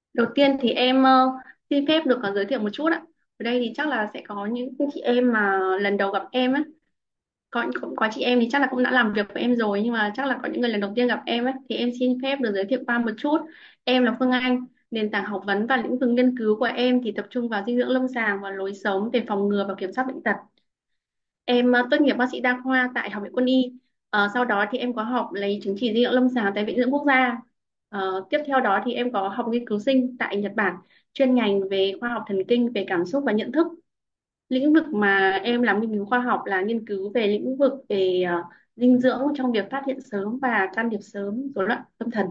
Đầu tiên thì em xin phép được giới thiệu một chút ạ. Ở đây thì chắc là sẽ có những chị em mà lần đầu gặp em á. Cũng có chị em thì chắc là cũng đã làm việc với em rồi, nhưng mà chắc là có những người lần đầu tiên gặp em ấy, thì em xin phép được giới thiệu qua một chút. Em là Phương Anh. Nền tảng học vấn và lĩnh vực nghiên cứu của em thì tập trung vào dinh dưỡng lâm sàng và lối sống để phòng ngừa và kiểm soát bệnh tật. Em tốt nghiệp bác sĩ đa khoa tại Học viện Quân y. Sau đó thì em có học lấy chứng chỉ dinh dưỡng lâm sàng tại Viện Dưỡng Quốc gia. Tiếp theo đó thì em có học nghiên cứu sinh tại Nhật Bản, chuyên ngành về khoa học thần kinh, về cảm xúc và nhận thức. Lĩnh vực mà em làm nghiên cứu khoa học là nghiên cứu về lĩnh vực về dinh dưỡng trong việc phát hiện sớm và can thiệp sớm rối loạn tâm thần.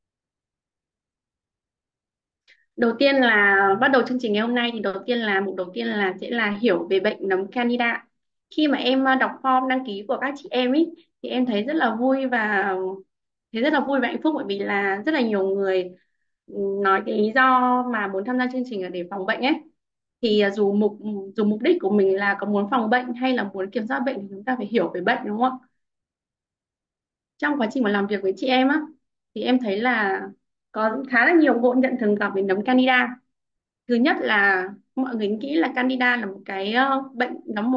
Đầu tiên là bắt đầu chương trình ngày hôm nay thì mục đầu tiên là sẽ là hiểu về bệnh nấm Candida. Khi mà em đọc form đăng ký của các chị em ý, thì em thấy rất là vui và hạnh phúc, bởi vì là rất là nhiều người nói cái lý do mà muốn tham gia chương trình là để phòng bệnh ấy. Thì dù mục đích của mình là có muốn phòng bệnh hay là muốn kiểm soát bệnh thì chúng ta phải hiểu về bệnh, đúng không ạ? Trong quá trình mà làm việc với chị em á, thì em thấy là có khá là nhiều ngộ nhận thường gặp về nấm Candida. Thứ nhất là mọi người nghĩ là Candida là một cái bệnh,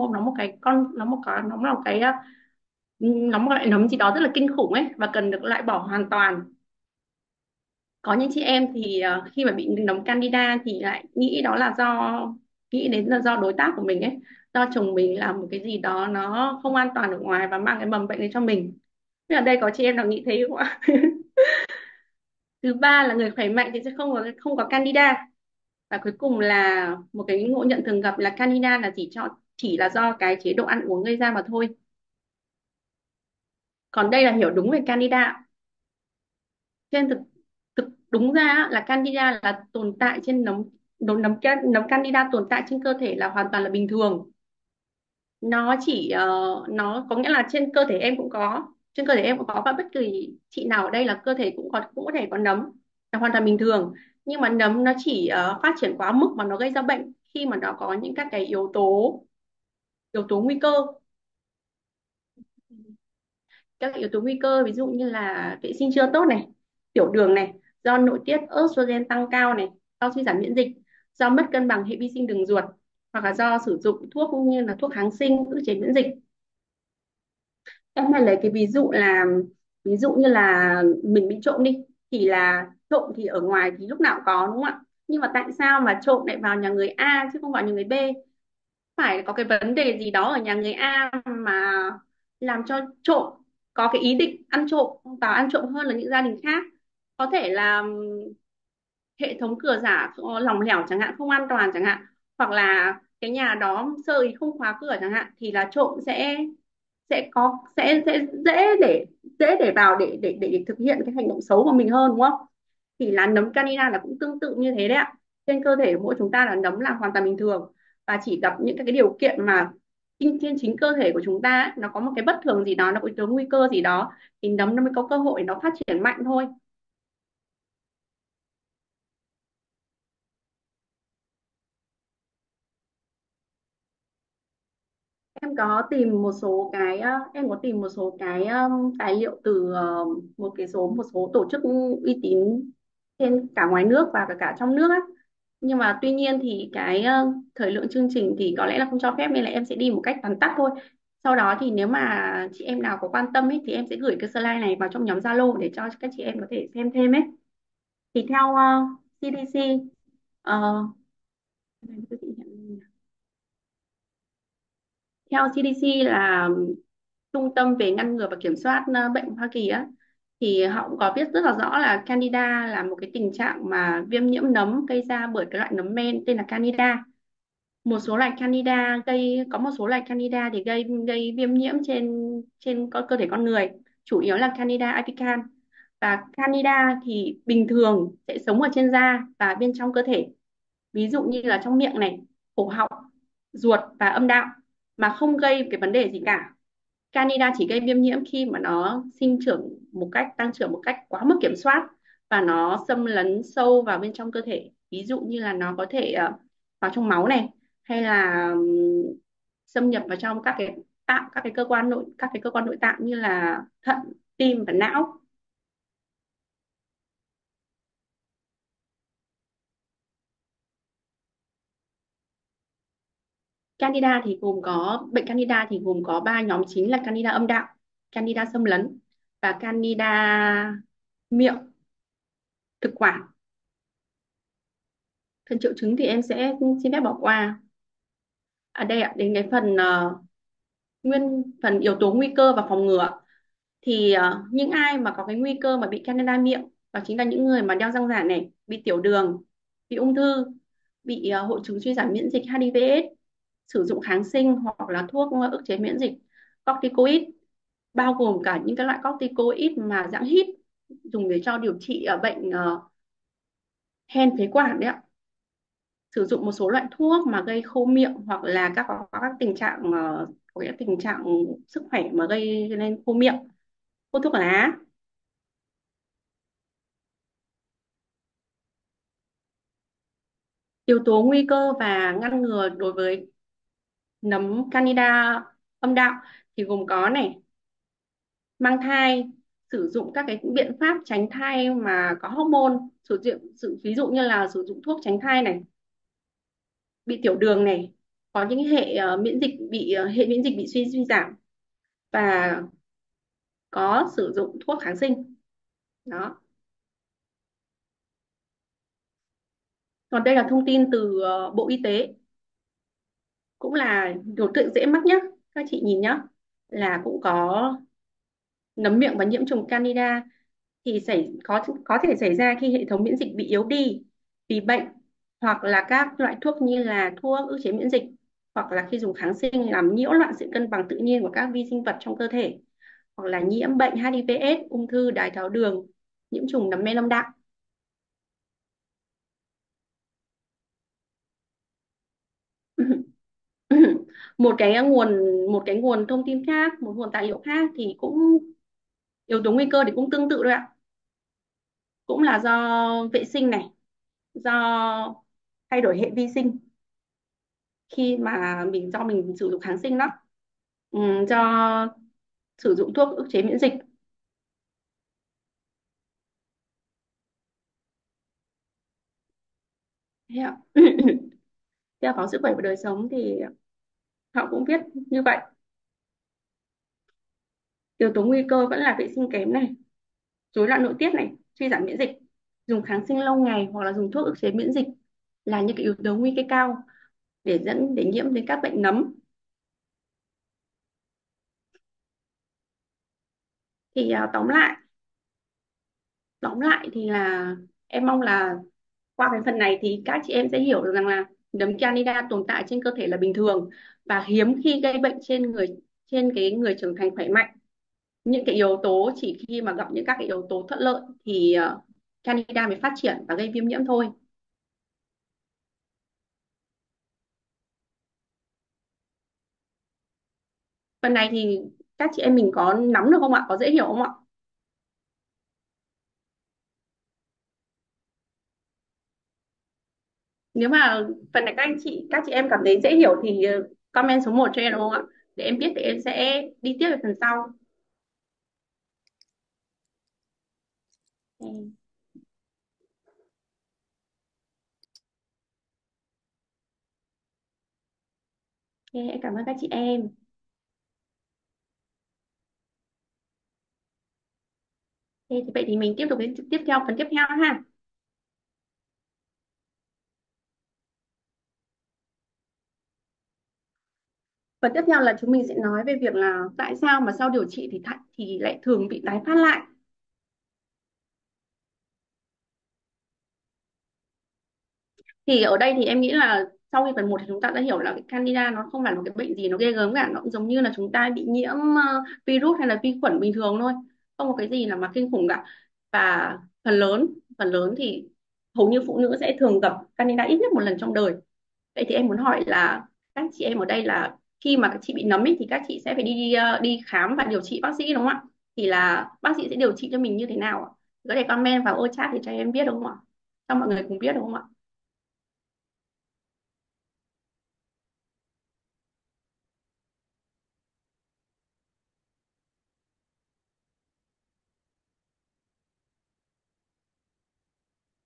nó một cái nó một loại nấm gì đó rất là kinh khủng ấy và cần được loại bỏ hoàn toàn. Có những chị em thì khi mà bị nấm Candida thì lại nghĩ đến là do đối tác của mình ấy, do chồng mình làm một cái gì đó nó không an toàn ở ngoài và mang cái mầm bệnh đấy cho mình. Thế ở đây có chị em nào nghĩ thế không ạ? Thứ ba là người khỏe mạnh thì sẽ không có Candida. Và cuối cùng là một cái ngộ nhận thường gặp là Candida là chỉ là do cái chế độ ăn uống gây ra mà thôi. Còn đây là hiểu đúng về Candida. Trên thực thực đúng ra á, là Candida là tồn tại trên nấm nấm nấm, nấm Candida tồn tại trên cơ thể là hoàn toàn là bình thường. Nó có nghĩa là trên cơ thể em cũng có, và bất kỳ chị nào ở đây là cơ thể cũng có thể có nấm, là hoàn toàn bình thường. Nhưng mà nấm nó chỉ phát triển quá mức mà nó gây ra bệnh khi mà nó có những các cái yếu tố nguy cơ. Các yếu tố nguy cơ ví dụ như là vệ sinh chưa tốt này, tiểu đường này, do nội tiết estrogen tăng cao này, do suy giảm miễn dịch, do mất cân bằng hệ vi sinh đường ruột, hoặc là do sử dụng thuốc như là thuốc kháng sinh ức chế miễn dịch. Em hay lấy cái ví dụ như là mình bị trộm đi, thì là trộm thì ở ngoài thì lúc nào cũng có, đúng không ạ? Nhưng mà tại sao mà trộm lại vào nhà người A chứ không vào nhà người B? Phải có cái vấn đề gì đó ở nhà người A mà làm cho trộm có cái ý định ăn trộm hơn là những gia đình khác. Có thể là hệ thống cửa giả lỏng lẻo chẳng hạn, không an toàn chẳng hạn, hoặc là cái nhà đó sơ ý không khóa cửa chẳng hạn, thì là trộm sẽ dễ để vào để thực hiện cái hành động xấu của mình hơn, đúng không? Thì là nấm Candida là cũng tương tự như thế đấy ạ. Trên cơ thể của mỗi chúng ta là nấm là hoàn toàn bình thường, và chỉ gặp những cái điều kiện mà trên chính cơ thể của chúng ta ấy, nó có một cái bất thường gì đó, nó có yếu tố nguy cơ gì đó, thì nấm nó mới có cơ hội nó phát triển mạnh thôi. Em có tìm một số cái tài liệu từ một số tổ chức uy tín trên cả ngoài nước và cả trong nước á. Nhưng mà tuy nhiên thì cái thời lượng chương trình thì có lẽ là không cho phép, nên là em sẽ đi một cách tóm tắt thôi. Sau đó thì nếu mà chị em nào có quan tâm ấy thì em sẽ gửi cái slide này vào trong nhóm Zalo để cho các chị em có thể xem thêm ấy. Thì theo CDC, uh, theo CDC là Trung tâm về ngăn ngừa và kiểm soát bệnh Hoa Kỳ á, thì họ cũng có viết rất là rõ là Candida là một cái tình trạng mà viêm nhiễm nấm gây ra bởi cái loại nấm men tên là Candida. Có một số loại Candida thì gây gây viêm nhiễm trên trên cơ thể con người, chủ yếu là Candida albicans. Và Candida thì bình thường sẽ sống ở trên da và bên trong cơ thể, ví dụ như là trong miệng này, cổ họng, ruột và âm đạo, mà không gây cái vấn đề gì cả. Candida chỉ gây viêm nhiễm khi mà nó tăng trưởng một cách quá mức kiểm soát, và nó xâm lấn sâu vào bên trong cơ thể, ví dụ như là nó có thể vào trong máu này, hay là xâm nhập vào trong các cái cơ quan nội tạng như là thận, tim và não. Candida thì gồm có bệnh Candida thì gồm có ba nhóm chính là Candida âm đạo, Candida xâm lấn và Candida miệng thực quản. Phần triệu chứng thì em sẽ xin phép bỏ qua. À đây ạ, đến cái phần phần yếu tố nguy cơ và phòng ngừa thì những ai mà có cái nguy cơ mà bị Candida miệng đó chính là những người mà đeo răng giả này, bị tiểu đường, bị ung thư, bị hội chứng suy giảm miễn dịch HIV/AIDS, sử dụng kháng sinh hoặc là thuốc ức chế miễn dịch corticoid, bao gồm cả những cái loại corticoid mà dạng hít dùng để cho điều trị bệnh hen phế quản đấy ạ, sử dụng một số loại thuốc mà gây khô miệng hoặc là có các tình trạng có các tình trạng sức khỏe mà gây nên khô miệng, hút thuốc lá. Yếu tố nguy cơ và ngăn ngừa đối với nấm Candida âm đạo thì gồm có này, mang thai, sử dụng các cái biện pháp tránh thai mà có hormone, ví dụ như là sử dụng thuốc tránh thai này, bị tiểu đường này, có những hệ miễn dịch bị suy suy giảm và có sử dụng thuốc kháng sinh. Đó. Còn đây là thông tin từ Bộ Y tế, cũng là đối tượng dễ mắc nhé. Các chị nhìn nhé, là cũng có nấm miệng và nhiễm trùng Candida thì có thể xảy ra khi hệ thống miễn dịch bị yếu đi vì bệnh, hoặc là các loại thuốc như là thuốc ức chế miễn dịch, hoặc là khi dùng kháng sinh làm nhiễu loạn sự cân bằng tự nhiên của các vi sinh vật trong cơ thể, hoặc là nhiễm bệnh HIV/AIDS, ung thư, đái tháo đường, nhiễm trùng nấm men âm đạo. Một cái nguồn thông tin khác, một nguồn tài liệu khác thì cũng yếu tố nguy cơ thì cũng tương tự thôi ạ, cũng là do vệ sinh này, do thay đổi hệ vi sinh khi mà mình sử dụng kháng sinh đó, do sử dụng thuốc ức chế miễn dịch. Thế ạ. Theo báo sức khỏe và đời sống thì họ cũng viết như vậy, yếu tố nguy cơ vẫn là vệ sinh kém này, rối loạn nội tiết này, suy giảm miễn dịch, dùng kháng sinh lâu ngày hoặc là dùng thuốc ức chế miễn dịch là những cái yếu tố nguy cơ cao để nhiễm đến các bệnh nấm. Thì tóm lại thì là em mong là qua cái phần này thì các chị em sẽ hiểu được rằng là nấm Candida tồn tại trên cơ thể là bình thường và hiếm khi gây bệnh trên cái người trưởng thành khỏe mạnh. Những cái yếu tố chỉ khi mà gặp những các cái yếu tố thuận lợi thì Candida mới phát triển và gây viêm nhiễm thôi. Phần này thì các chị em mình có nắm được không ạ? Có dễ hiểu không ạ? Nếu mà phần này các chị em cảm thấy dễ hiểu thì comment số 1 cho em được không ạ? Để em biết thì em sẽ đi tiếp về phần sau. Ừ. Ok, em cảm ơn các chị em. Thế thì vậy thì mình tiếp tục đến phần tiếp theo ha. Phần tiếp theo là chúng mình sẽ nói về việc là tại sao mà sau điều trị thì lại thường bị tái phát lại. Thì ở đây thì em nghĩ là sau khi phần một thì chúng ta đã hiểu là cái Candida nó không phải là một cái bệnh gì nó ghê gớm cả, nó cũng giống như là chúng ta bị nhiễm virus hay là vi khuẩn bình thường thôi, không có cái gì là mà kinh khủng cả. Và phần lớn thì hầu như phụ nữ sẽ thường gặp Candida ít nhất một lần trong đời. Vậy thì em muốn hỏi là các chị em ở đây là khi mà các chị bị nấm ấy, thì các chị sẽ phải đi khám và điều trị bác sĩ đúng không ạ? Thì là bác sĩ sẽ điều trị cho mình như thế nào ạ? Có thể comment vào ô chat để cho em biết đúng không ạ? Cho mọi người cùng biết đúng không ạ?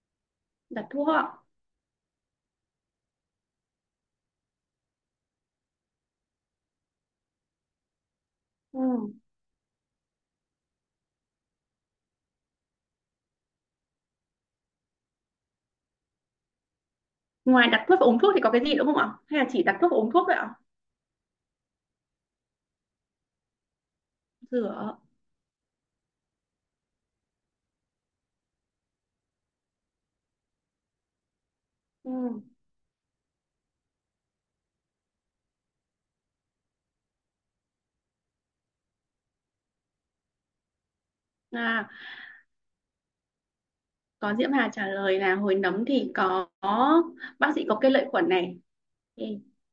Đặt thuốc ạ. Ngoài đặt thuốc và uống thuốc thì có cái gì nữa không ạ, hay là chỉ đặt thuốc và uống thuốc thôi ạ? Rửa. Ừ. À, có Diễm Hà trả lời là hồi nấm thì có bác sĩ có cây lợi khuẩn này. Ừ.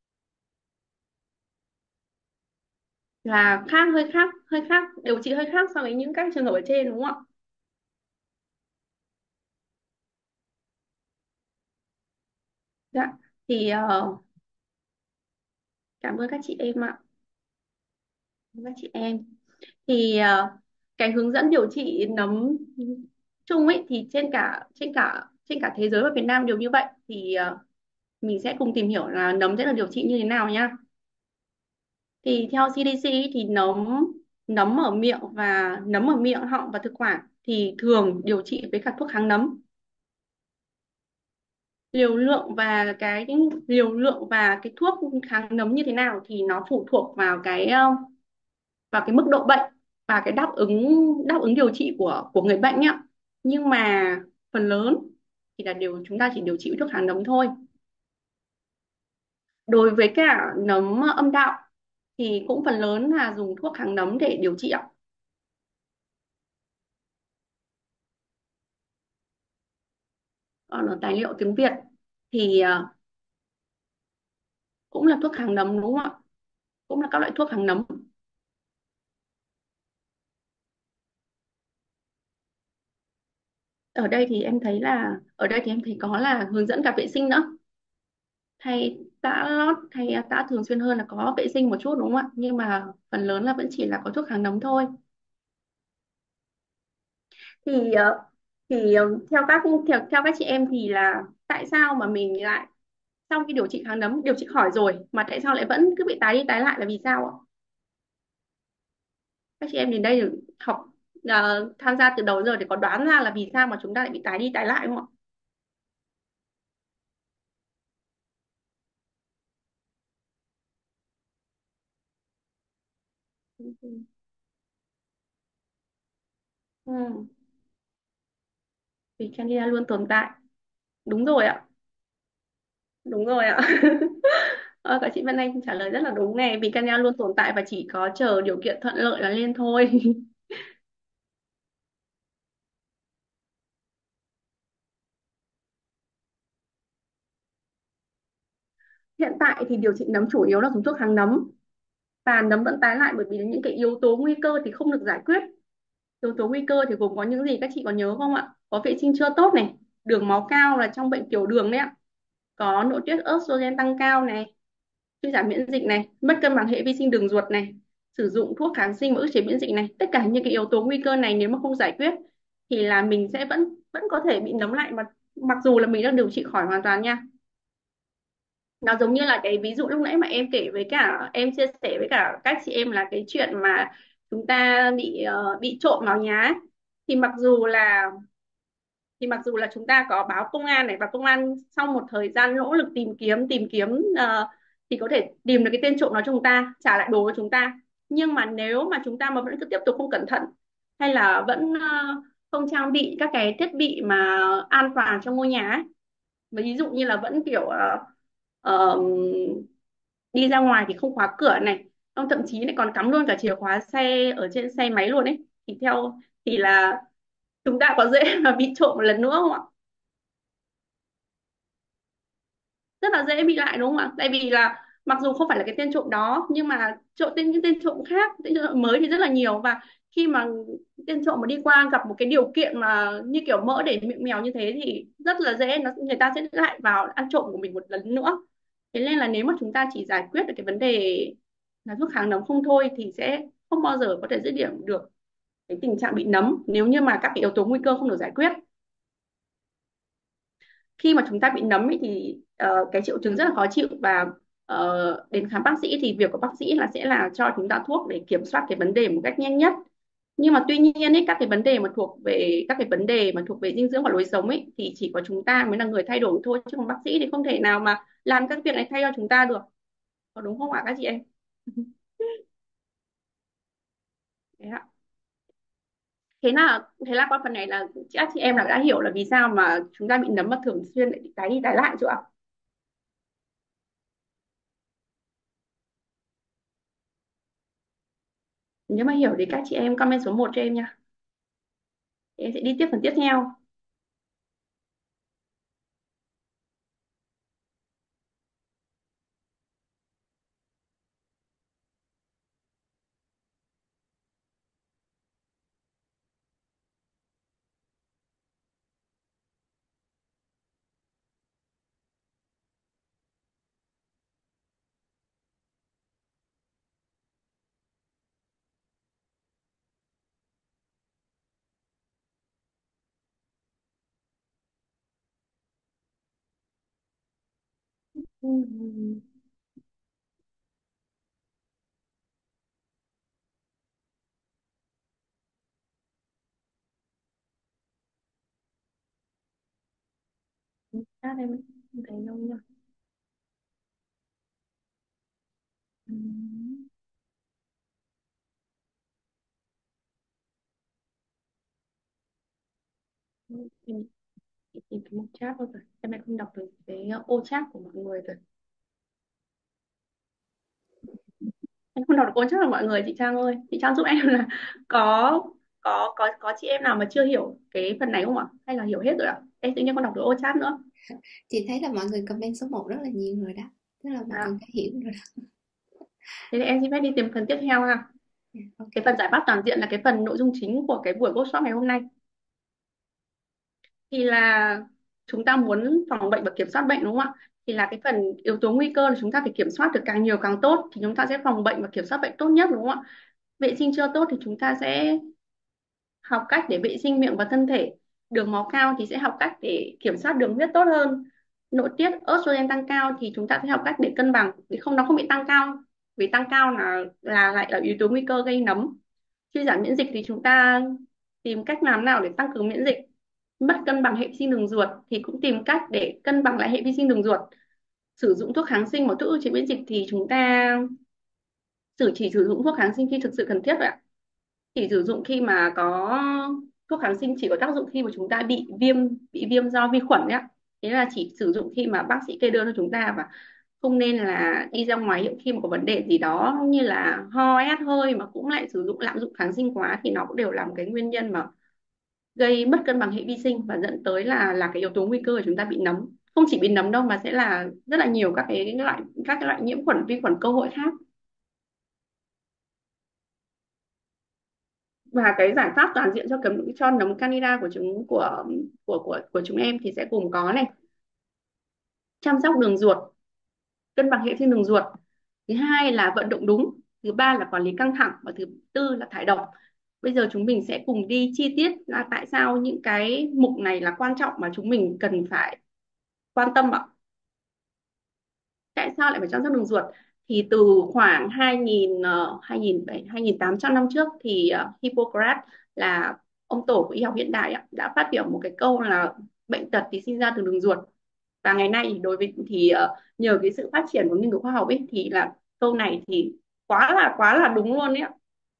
Là khác, hơi khác, điều trị hơi khác so với những các trường hợp ở trên đúng không ạ? Dạ. Thì cảm ơn các chị em ạ. Cảm ơn các chị em. Thì cái hướng dẫn điều trị nấm chung ấy thì trên cả thế giới và Việt Nam đều như vậy. Thì mình sẽ cùng tìm hiểu là nấm sẽ được điều trị như thế nào nhá. Thì theo CDC ý, thì nấm nấm ở miệng và nấm ở miệng, họng và thực quản thì thường điều trị với cả thuốc kháng nấm. Liều lượng và cái thuốc kháng nấm như thế nào thì nó phụ thuộc vào cái mức độ bệnh và cái đáp ứng điều trị của người bệnh nhá. Nhưng mà phần lớn thì là chúng ta chỉ điều trị với thuốc kháng nấm thôi. Đối với cả nấm âm đạo thì cũng phần lớn là dùng thuốc kháng nấm để điều trị ạ. Còn ở tài liệu tiếng Việt thì cũng là thuốc kháng nấm đúng không ạ? Cũng là các loại thuốc kháng nấm. Ở đây thì em thấy có là hướng dẫn cả vệ sinh nữa. Thay tã lót, thay tã thường xuyên hơn là có vệ sinh một chút đúng không ạ? Nhưng mà phần lớn là vẫn chỉ là có thuốc kháng nấm thôi. Thì theo các chị em thì là tại sao mà mình lại sau khi điều trị kháng nấm điều trị khỏi rồi mà tại sao lại vẫn cứ bị tái đi tái lại là vì sao ạ? Các chị em đến đây học tham gia từ đầu giờ thì có đoán ra là vì sao mà chúng ta lại bị tái đi tái lại không ạ? Ừ. Ừ. Vì Candida luôn tồn tại. Đúng rồi ạ. Đúng rồi ạ. Các chị Vân Anh trả lời rất là đúng này, vì Candida luôn tồn tại và chỉ có chờ điều kiện thuận lợi là lên thôi. Hiện tại thì điều trị nấm chủ yếu là dùng thuốc kháng nấm và nấm vẫn tái lại bởi vì những cái yếu tố nguy cơ thì không được giải quyết. Yếu tố nguy cơ thì gồm có những gì các chị có nhớ không ạ? Có vệ sinh chưa tốt này, đường máu cao là trong bệnh tiểu đường đấy ạ. Có nội tiết estrogen tăng cao này, suy giảm miễn dịch này, mất cân bằng hệ vi sinh đường ruột này, sử dụng thuốc kháng sinh và ức chế miễn dịch này. Tất cả những cái yếu tố nguy cơ này nếu mà không giải quyết thì là mình sẽ vẫn vẫn có thể bị nấm lại mà mặc dù là mình đã điều trị khỏi hoàn toàn nha. Nó giống như là cái ví dụ lúc nãy mà em chia sẻ với cả các chị em là cái chuyện mà chúng ta bị trộm vào nhà ấy. thì mặc dù là thì mặc dù là chúng ta có báo công an này và công an sau một thời gian nỗ lực tìm kiếm thì có thể tìm được cái tên trộm đó cho chúng ta trả lại đồ cho chúng ta. Nhưng mà nếu mà chúng ta mà vẫn cứ tiếp tục không cẩn thận hay là vẫn không trang bị các cái thiết bị mà an toàn trong ngôi nhà ấy, ví dụ như là vẫn kiểu ờ, đi ra ngoài thì không khóa cửa này, ông thậm chí lại còn cắm luôn cả chìa khóa xe ở trên xe máy luôn ấy, thì là chúng ta có dễ mà bị trộm một lần nữa không ạ? Rất là dễ bị lại đúng không ạ? Tại vì là mặc dù không phải là cái tên trộm đó nhưng mà những tên trộm khác, tên trộm mới thì rất là nhiều, và khi mà tên trộm mà đi qua gặp một cái điều kiện mà như kiểu mỡ để miệng mèo như thế thì rất là dễ người ta sẽ lại vào ăn trộm của mình một lần nữa. Thế nên là nếu mà chúng ta chỉ giải quyết được cái vấn đề là thuốc kháng nấm không thôi thì sẽ không bao giờ có thể dứt điểm được cái tình trạng bị nấm nếu như mà các cái yếu tố nguy cơ không được giải quyết. Khi mà chúng ta bị nấm ấy thì cái triệu chứng rất là khó chịu, và đến khám bác sĩ thì việc của bác sĩ là sẽ là cho chúng ta thuốc để kiểm soát cái vấn đề một cách nhanh nhất. Nhưng mà tuy nhiên ấy, các cái vấn đề mà thuộc về dinh dưỡng và lối sống ấy thì chỉ có chúng ta mới là người thay đổi thôi, chứ còn bác sĩ thì không thể nào mà làm các việc này thay cho chúng ta được, có đúng không ạ các chị em? Thế ạ. Thế là qua phần này là các chị em là đã hiểu là vì sao mà chúng ta bị nấm mà thường xuyên lại bị tái đi tái lại chưa ạ? Nếu mà hiểu thì các chị em comment số 1 cho em nha. Em sẽ đi tiếp phần tiếp theo. Ừ. Các em thấy không nhỉ? Ừ. Em tìm cái mục chat thôi rồi. Em lại không đọc được cái ô chat của mọi người rồi. Em không đọc được ô chat của mọi người, chị Trang ơi. Chị Trang giúp em là có có chị em nào mà chưa hiểu cái phần này không ạ? Hay là hiểu hết rồi ạ? Em tự nhiên không đọc được ô chat nữa. Chị thấy là mọi người comment số 1 rất là nhiều rồi đó, tức là mọi người À, đã hiểu rồi đó. thế thì em xin phép đi tìm phần tiếp theo ha. Dạ, ok. Cái phần giải pháp toàn diện là cái phần nội dung chính của cái buổi workshop ngày hôm nay. Thì là chúng ta muốn phòng bệnh và kiểm soát bệnh đúng không ạ? Thì là cái phần yếu tố nguy cơ là chúng ta phải kiểm soát được càng nhiều càng tốt thì chúng ta sẽ phòng bệnh và kiểm soát bệnh tốt nhất đúng không ạ? Vệ sinh chưa tốt thì chúng ta sẽ học cách để vệ sinh miệng và thân thể. Đường máu cao thì sẽ học cách để kiểm soát đường huyết tốt hơn. Nội tiết estrogen tăng cao thì chúng ta sẽ học cách để cân bằng để không nó không bị tăng cao, vì tăng cao là lại là yếu tố nguy cơ gây nấm. Suy giảm miễn dịch thì chúng ta tìm cách làm nào để tăng cường miễn dịch. Mất cân bằng hệ vi sinh đường ruột thì cũng tìm cách để cân bằng lại hệ vi sinh đường ruột. Sử dụng thuốc kháng sinh và thuốc ức chế miễn dịch thì chúng ta chỉ sử dụng thuốc kháng sinh khi thực sự cần thiết thôi ạ. Chỉ sử dụng khi mà có thuốc kháng sinh chỉ có tác dụng khi mà chúng ta bị viêm do vi khuẩn đấy ạ. Thế là chỉ sử dụng khi mà bác sĩ kê đơn cho chúng ta, và không nên là đi ra ngoài hiệu khi mà có vấn đề gì đó như là ho hét hơi mà cũng lại sử dụng lạm dụng kháng sinh quá thì nó cũng đều là một cái nguyên nhân mà gây mất cân bằng hệ vi sinh và dẫn tới là cái yếu tố nguy cơ của chúng ta bị nấm. Không chỉ bị nấm đâu mà sẽ là rất là nhiều các cái loại nhiễm khuẩn vi khuẩn cơ hội khác. Và cái giải pháp toàn diện cho nấm Candida của chúng em thì sẽ gồm có này: chăm sóc đường ruột, cân bằng hệ sinh đường ruột, thứ hai là vận động đúng, thứ ba là quản lý căng thẳng, và thứ tư là thải độc. Bây giờ chúng mình sẽ cùng đi chi tiết là tại sao những cái mục này là quan trọng mà chúng mình cần phải quan tâm ạ. Tại sao lại phải chăm sóc đường ruột? Thì từ khoảng 2800 năm trước thì Hippocrates, là ông tổ của y học hiện đại ạ, đã phát biểu một cái câu là bệnh tật thì sinh ra từ đường ruột. Và ngày nay thì đối với thì nhờ cái sự phát triển của nghiên cứu khoa học ấy thì là câu này thì quá là đúng luôn đấy ạ.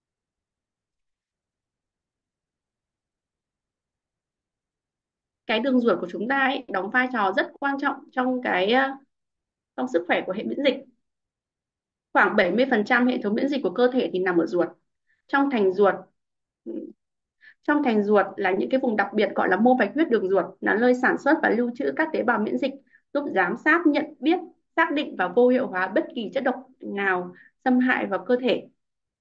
Cái đường ruột của chúng ta ấy đóng vai trò rất quan trọng trong sức khỏe của hệ miễn dịch. Khoảng 70% hệ thống miễn dịch của cơ thể thì nằm ở ruột. Trong thành ruột trong thành ruột là những cái vùng đặc biệt gọi là mô bạch huyết đường ruột, là nơi sản xuất và lưu trữ các tế bào miễn dịch, giúp giám sát, nhận biết, xác định và vô hiệu hóa bất kỳ chất độc nào xâm hại vào cơ thể.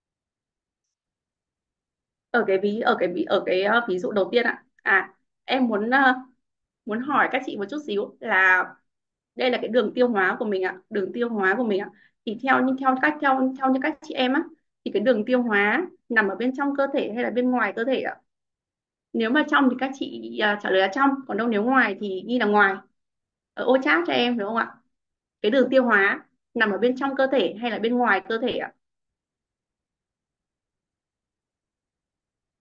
Ví dụ đầu tiên ạ, em muốn hỏi các chị một chút xíu là đây là cái đường tiêu hóa của mình ạ, đường tiêu hóa của mình ạ. Thì theo như các chị em á, thì cái đường tiêu hóa nằm ở bên trong cơ thể hay là bên ngoài cơ thể ạ? Nếu mà trong thì các chị trả lời là trong, còn đâu nếu ngoài thì ghi là ngoài. Ở ô chat cho em đúng không ạ? Cái đường tiêu hóa nằm ở bên trong cơ thể hay là bên ngoài cơ thể ạ?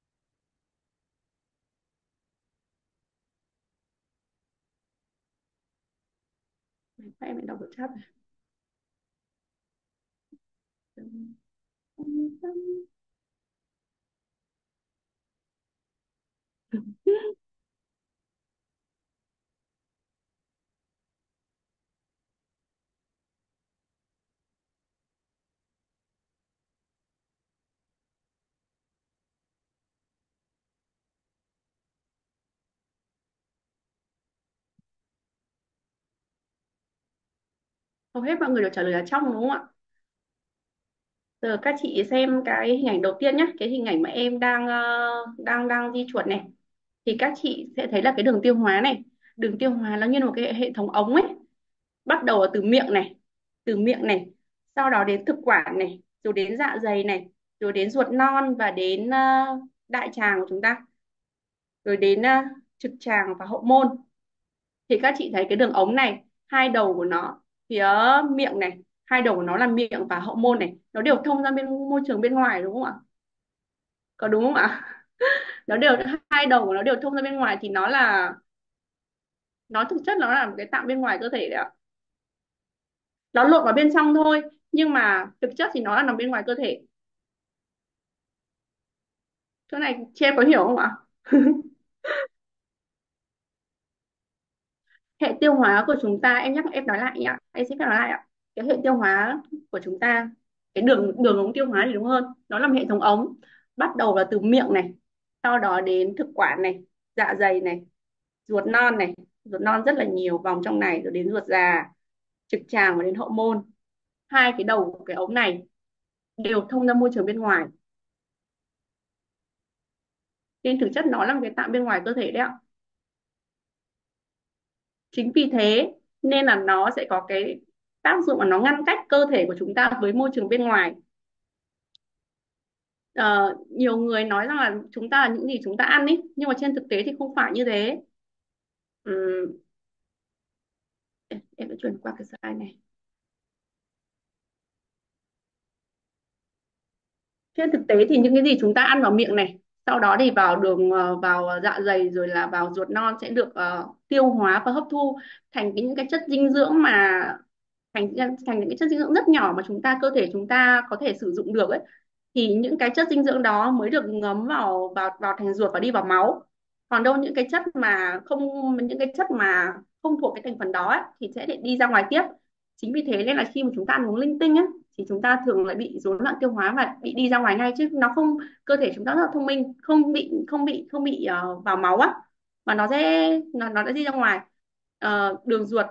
Các em lại đọc được chat rồi. Hầu hết mọi người đều trả lời là trong đúng không ạ? Giờ các chị xem cái hình ảnh đầu tiên nhé, cái hình ảnh mà em đang đang di chuột này, thì các chị sẽ thấy là cái đường tiêu hóa này, đường tiêu hóa nó như một cái hệ thống ống ấy, bắt đầu ở từ miệng này, từ miệng này, sau đó đến thực quản này, rồi đến dạ dày này, rồi đến ruột non và đến đại tràng của chúng ta, rồi đến trực tràng và hậu môn. Thì các chị thấy cái đường ống này, hai đầu của nó phía miệng này, hai đầu của nó là miệng và hậu môn này, nó đều thông ra bên môi trường bên ngoài đúng không ạ? Có đúng không ạ? Nó đều, hai đầu của nó đều thông ra bên ngoài thì nó là, nó thực chất nó là một cái tạng bên ngoài cơ thể đấy ạ. Nó lộn vào bên trong thôi, nhưng mà thực chất thì nó là nằm bên ngoài cơ thể. Chỗ này chị em có hiểu không ạ? Hệ tiêu hóa của chúng ta, em nói lại nhé, em xin phép nói lại ạ. Cái hệ tiêu hóa của chúng ta, cái đường đường ống tiêu hóa thì đúng hơn, nó là một hệ thống ống, bắt đầu là từ miệng này, sau đó đến thực quản này, dạ dày này, ruột non này, ruột non rất là nhiều vòng trong này, rồi đến ruột già, trực tràng và đến hậu môn. Hai cái đầu của cái ống này đều thông ra môi trường bên ngoài, nên thực chất nó là một cái tạng bên ngoài cơ thể đấy ạ. Chính vì thế nên là nó sẽ có cái tác dụng là nó ngăn cách cơ thể của chúng ta với môi trường bên ngoài. Nhiều người nói rằng là chúng ta là những gì chúng ta ăn ý, nhưng mà trên thực tế thì không phải như thế. Ừm, em đã chuyển qua cái slide này. Trên thực tế thì những cái gì chúng ta ăn vào miệng này, sau đó thì vào đường vào dạ dày rồi là vào ruột non sẽ được tiêu hóa và hấp thu thành những cái chất dinh dưỡng mà thành những cái chất dinh dưỡng rất nhỏ mà cơ thể chúng ta có thể sử dụng được ấy, thì những cái chất dinh dưỡng đó mới được ngấm vào thành ruột và đi vào máu. Còn đâu những cái chất mà không, những cái chất mà không thuộc cái thành phần đó ấy, thì sẽ để đi ra ngoài tiếp. Chính vì thế nên là khi mà chúng ta ăn uống linh tinh ấy, thì chúng ta thường lại bị rối loạn tiêu hóa và bị đi ra ngoài ngay, chứ nó không, cơ thể chúng ta rất là thông minh, không bị vào máu á, mà nó sẽ đi ra ngoài. Đường ruột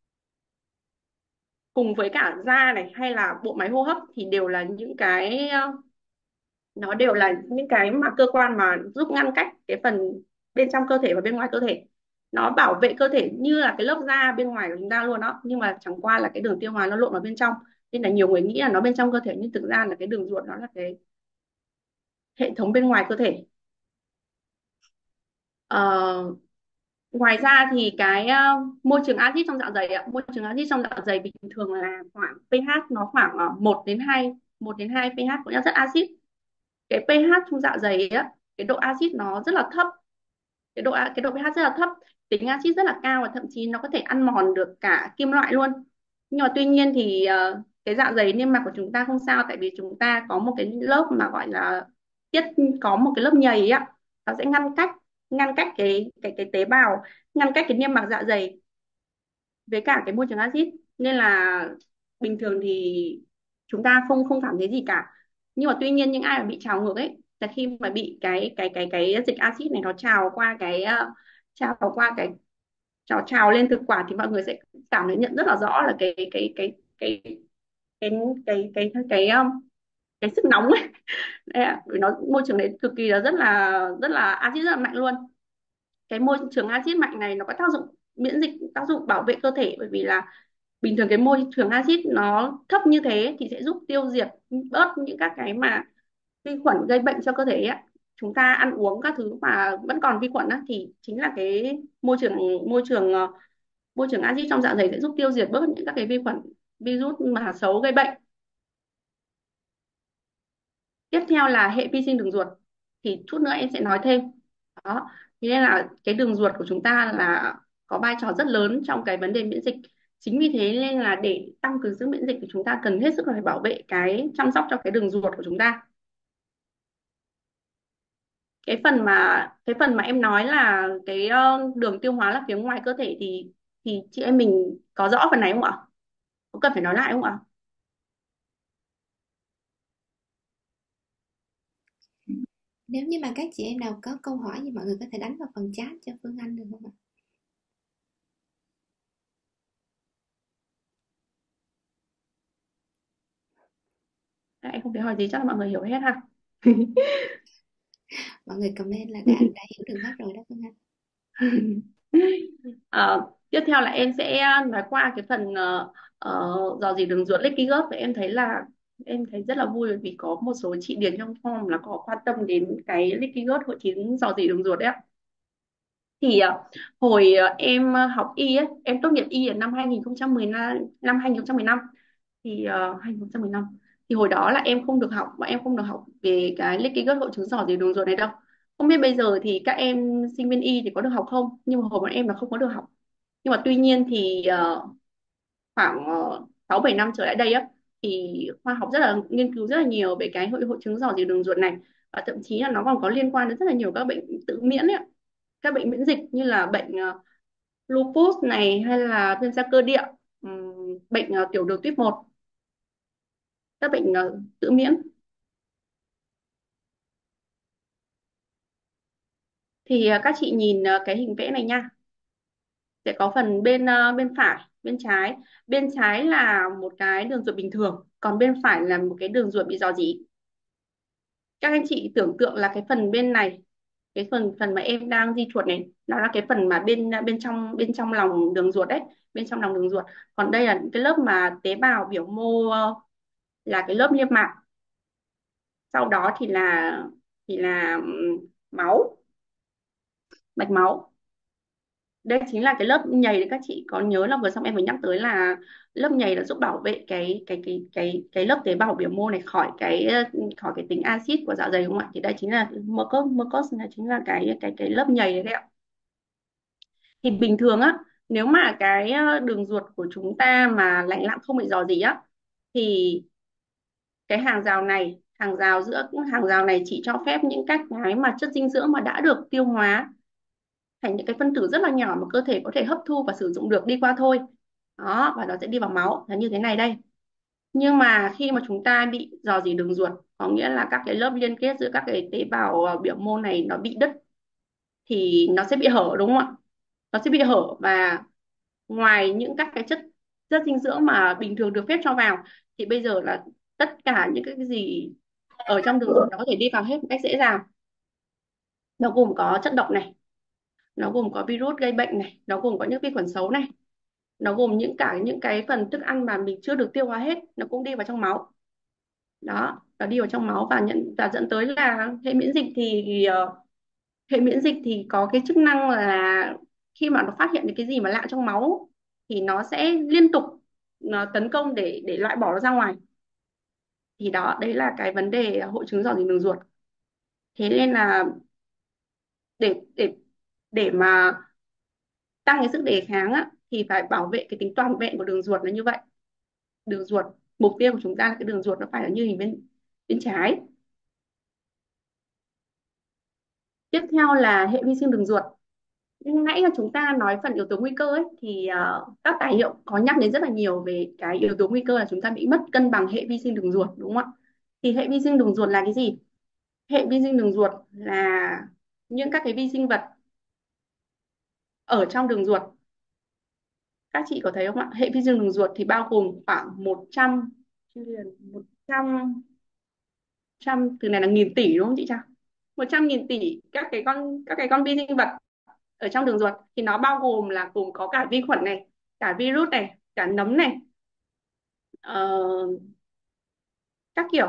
cùng với cả da này hay là bộ máy hô hấp thì đều là những cái nó đều là những cái mà cơ quan mà giúp ngăn cách cái phần bên trong cơ thể và bên ngoài cơ thể. Nó bảo vệ cơ thể như là cái lớp da bên ngoài của chúng ta luôn đó, nhưng mà chẳng qua là cái đường tiêu hóa nó lộn vào bên trong, nên là nhiều người nghĩ là nó bên trong cơ thể, nhưng thực ra là cái đường ruột nó là cái hệ thống bên ngoài cơ thể. Ờ, Ngoài ra thì cái môi trường axit trong dạ dày ạ, môi trường axit trong dạ dày bình thường là khoảng pH nó khoảng 1 đến 2, 1 đến 2 pH cũng rất axit. Cái pH trong dạ dày á, cái độ axit nó rất là thấp, cái độ pH rất là thấp, tính axit rất là cao và thậm chí nó có thể ăn mòn được cả kim loại luôn. Nhưng mà tuy nhiên thì cái dạ dày niêm mạc của chúng ta không sao, tại vì chúng ta có một cái lớp mà gọi là tiết, có một cái lớp nhầy á, nó sẽ ngăn cách cái tế bào, ngăn cách cái niêm mạc dạ dày với cả cái môi trường axit, nên là bình thường thì chúng ta không không cảm thấy gì cả. Nhưng mà tuy nhiên những ai mà bị trào ngược ấy, là khi mà bị cái dịch axit này nó trào qua cái trào lên thực quản, thì mọi người sẽ cảm thấy nhận rất là rõ là cái cái sức nóng ấy. Đấy ạ, bởi nó môi trường đấy cực kỳ là rất là axit, rất là mạnh luôn. Cái môi trường axit mạnh này nó có tác dụng miễn dịch, tác dụng bảo vệ cơ thể, bởi vì là bình thường cái môi trường axit nó thấp như thế thì sẽ giúp tiêu diệt bớt những các cái mà vi khuẩn gây bệnh cho cơ thể ấy. Chúng ta ăn uống các thứ mà vẫn còn vi khuẩn á, thì chính là cái môi trường axit trong dạ dày sẽ giúp tiêu diệt bớt những các cái vi khuẩn, virus mà xấu gây bệnh. Tiếp theo là hệ vi sinh đường ruột, thì chút nữa em sẽ nói thêm. Đó, thế nên là cái đường ruột của chúng ta là có vai trò rất lớn trong cái vấn đề miễn dịch. Chính vì thế nên là để tăng cường sức miễn dịch thì chúng ta cần hết sức là phải bảo vệ cái chăm sóc cho cái đường ruột của chúng ta. Cái phần mà em nói là cái đường tiêu hóa là phía ngoài cơ thể thì chị em mình có rõ phần này không ạ? Có cần phải nói lại không ạ? Nếu như mà các chị em nào có câu hỏi gì mọi người có thể đánh vào phần chat cho Phương Anh được không ạ? Em không thấy hỏi gì chắc là mọi người hiểu hết ha. Mọi người comment là đã hiểu được hết rồi đó Phương Anh. Tiếp theo là em sẽ nói qua cái phần rò rỉ đường ruột leaky gut, và em thấy là em thấy rất là vui vì có một số chị điền trong form là có quan tâm đến cái leaky gut, hội chứng rò rỉ đường ruột đấy ạ. Thì hồi em học y ấy, em tốt nghiệp y ở năm 2015, năm 2015 thì 2015 thì hồi đó là em không được học, và em không được học về cái leaky gut, hội chứng rò rỉ đường ruột này đâu. Không biết bây giờ thì các em sinh viên y thì có được học không, nhưng mà hồi bọn em là không có được học. Nhưng mà tuy nhiên thì khoảng 6 7 năm trở lại đây á, thì khoa học rất là nghiên cứu rất là nhiều về cái hội hội chứng rò rỉ đường ruột này, và thậm chí là nó còn có liên quan đến rất là nhiều các bệnh tự miễn ấy, các bệnh miễn dịch như là bệnh lupus này, hay là viêm da cơ địa, bệnh tiểu đường tuyếp một, các bệnh tự miễn. Thì các chị nhìn cái hình vẽ này nha, sẽ có phần bên phải, bên trái là một cái đường ruột bình thường, còn bên phải là một cái đường ruột bị rò rỉ. Các anh chị tưởng tượng là cái phần bên này, cái phần phần mà em đang di chuột này, nó là cái phần mà bên trong lòng đường ruột đấy, bên trong lòng đường ruột. Còn đây là cái lớp mà tế bào biểu mô, là cái lớp niêm mạc. Sau đó thì là máu, mạch máu. Đây chính là cái lớp nhầy đấy, các chị có nhớ là vừa xong em mới nhắc tới là lớp nhầy là giúp bảo vệ cái lớp tế bào biểu mô này khỏi cái tính axit của dạ dày, không ạ? Thì đây chính là mucus là chính là cái lớp nhầy đấy, đấy ạ. Thì bình thường á, nếu mà cái đường ruột của chúng ta mà lành lặn không bị rò rỉ á, thì cái hàng rào này chỉ cho phép những các cái mà chất dinh dưỡng mà đã được tiêu hóa thành những cái phân tử rất là nhỏ mà cơ thể có thể hấp thu và sử dụng được đi qua thôi. Đó, và nó sẽ đi vào máu là như thế này đây. Nhưng mà khi mà chúng ta bị rò rỉ đường ruột, có nghĩa là các cái lớp liên kết giữa các cái tế bào biểu mô này nó bị đứt, thì nó sẽ bị hở, đúng không ạ? Nó sẽ bị hở, và ngoài những các cái chất chất dinh dưỡng mà bình thường được phép cho vào, thì bây giờ là tất cả những cái gì ở trong đường ruột nó có thể đi vào hết một cách dễ dàng. Nó gồm có chất độc này, nó gồm có virus gây bệnh này, nó gồm có những vi khuẩn xấu này, nó gồm những cái phần thức ăn mà mình chưa được tiêu hóa hết, nó cũng đi vào trong máu. Đó, nó đi vào trong máu và dẫn tới là hệ miễn dịch thì có cái chức năng là khi mà nó phát hiện được cái gì mà lạ trong máu thì nó sẽ liên tục nó tấn công để loại bỏ nó ra ngoài. Thì đó, đấy là cái vấn đề hội chứng rò rỉ đường ruột. Thế nên là để để để mà tăng cái sức đề kháng á, thì phải bảo vệ cái tính toàn vẹn của đường ruột là như vậy. Đường ruột, mục tiêu của chúng ta là cái đường ruột nó phải là như hình bên bên trái. Tiếp theo là hệ vi sinh đường ruột. Nhưng nãy là chúng ta nói phần yếu tố nguy cơ ấy, thì các tài liệu có nhắc đến rất là nhiều về cái yếu tố nguy cơ là chúng ta bị mất cân bằng hệ vi sinh đường ruột, đúng không ạ? Thì hệ vi sinh đường ruột là cái gì? Hệ vi sinh đường ruột là những các cái vi sinh vật ở trong đường ruột. Các chị có thấy không ạ? Hệ vi sinh đường ruột thì bao gồm khoảng 100, một trăm trăm từ này là nghìn tỷ, đúng không chị Trang? 100.000 tỷ các cái con vi sinh vật ở trong đường ruột, thì nó bao gồm là gồm có cả vi khuẩn này, cả virus này, cả nấm này, ờ, các kiểu.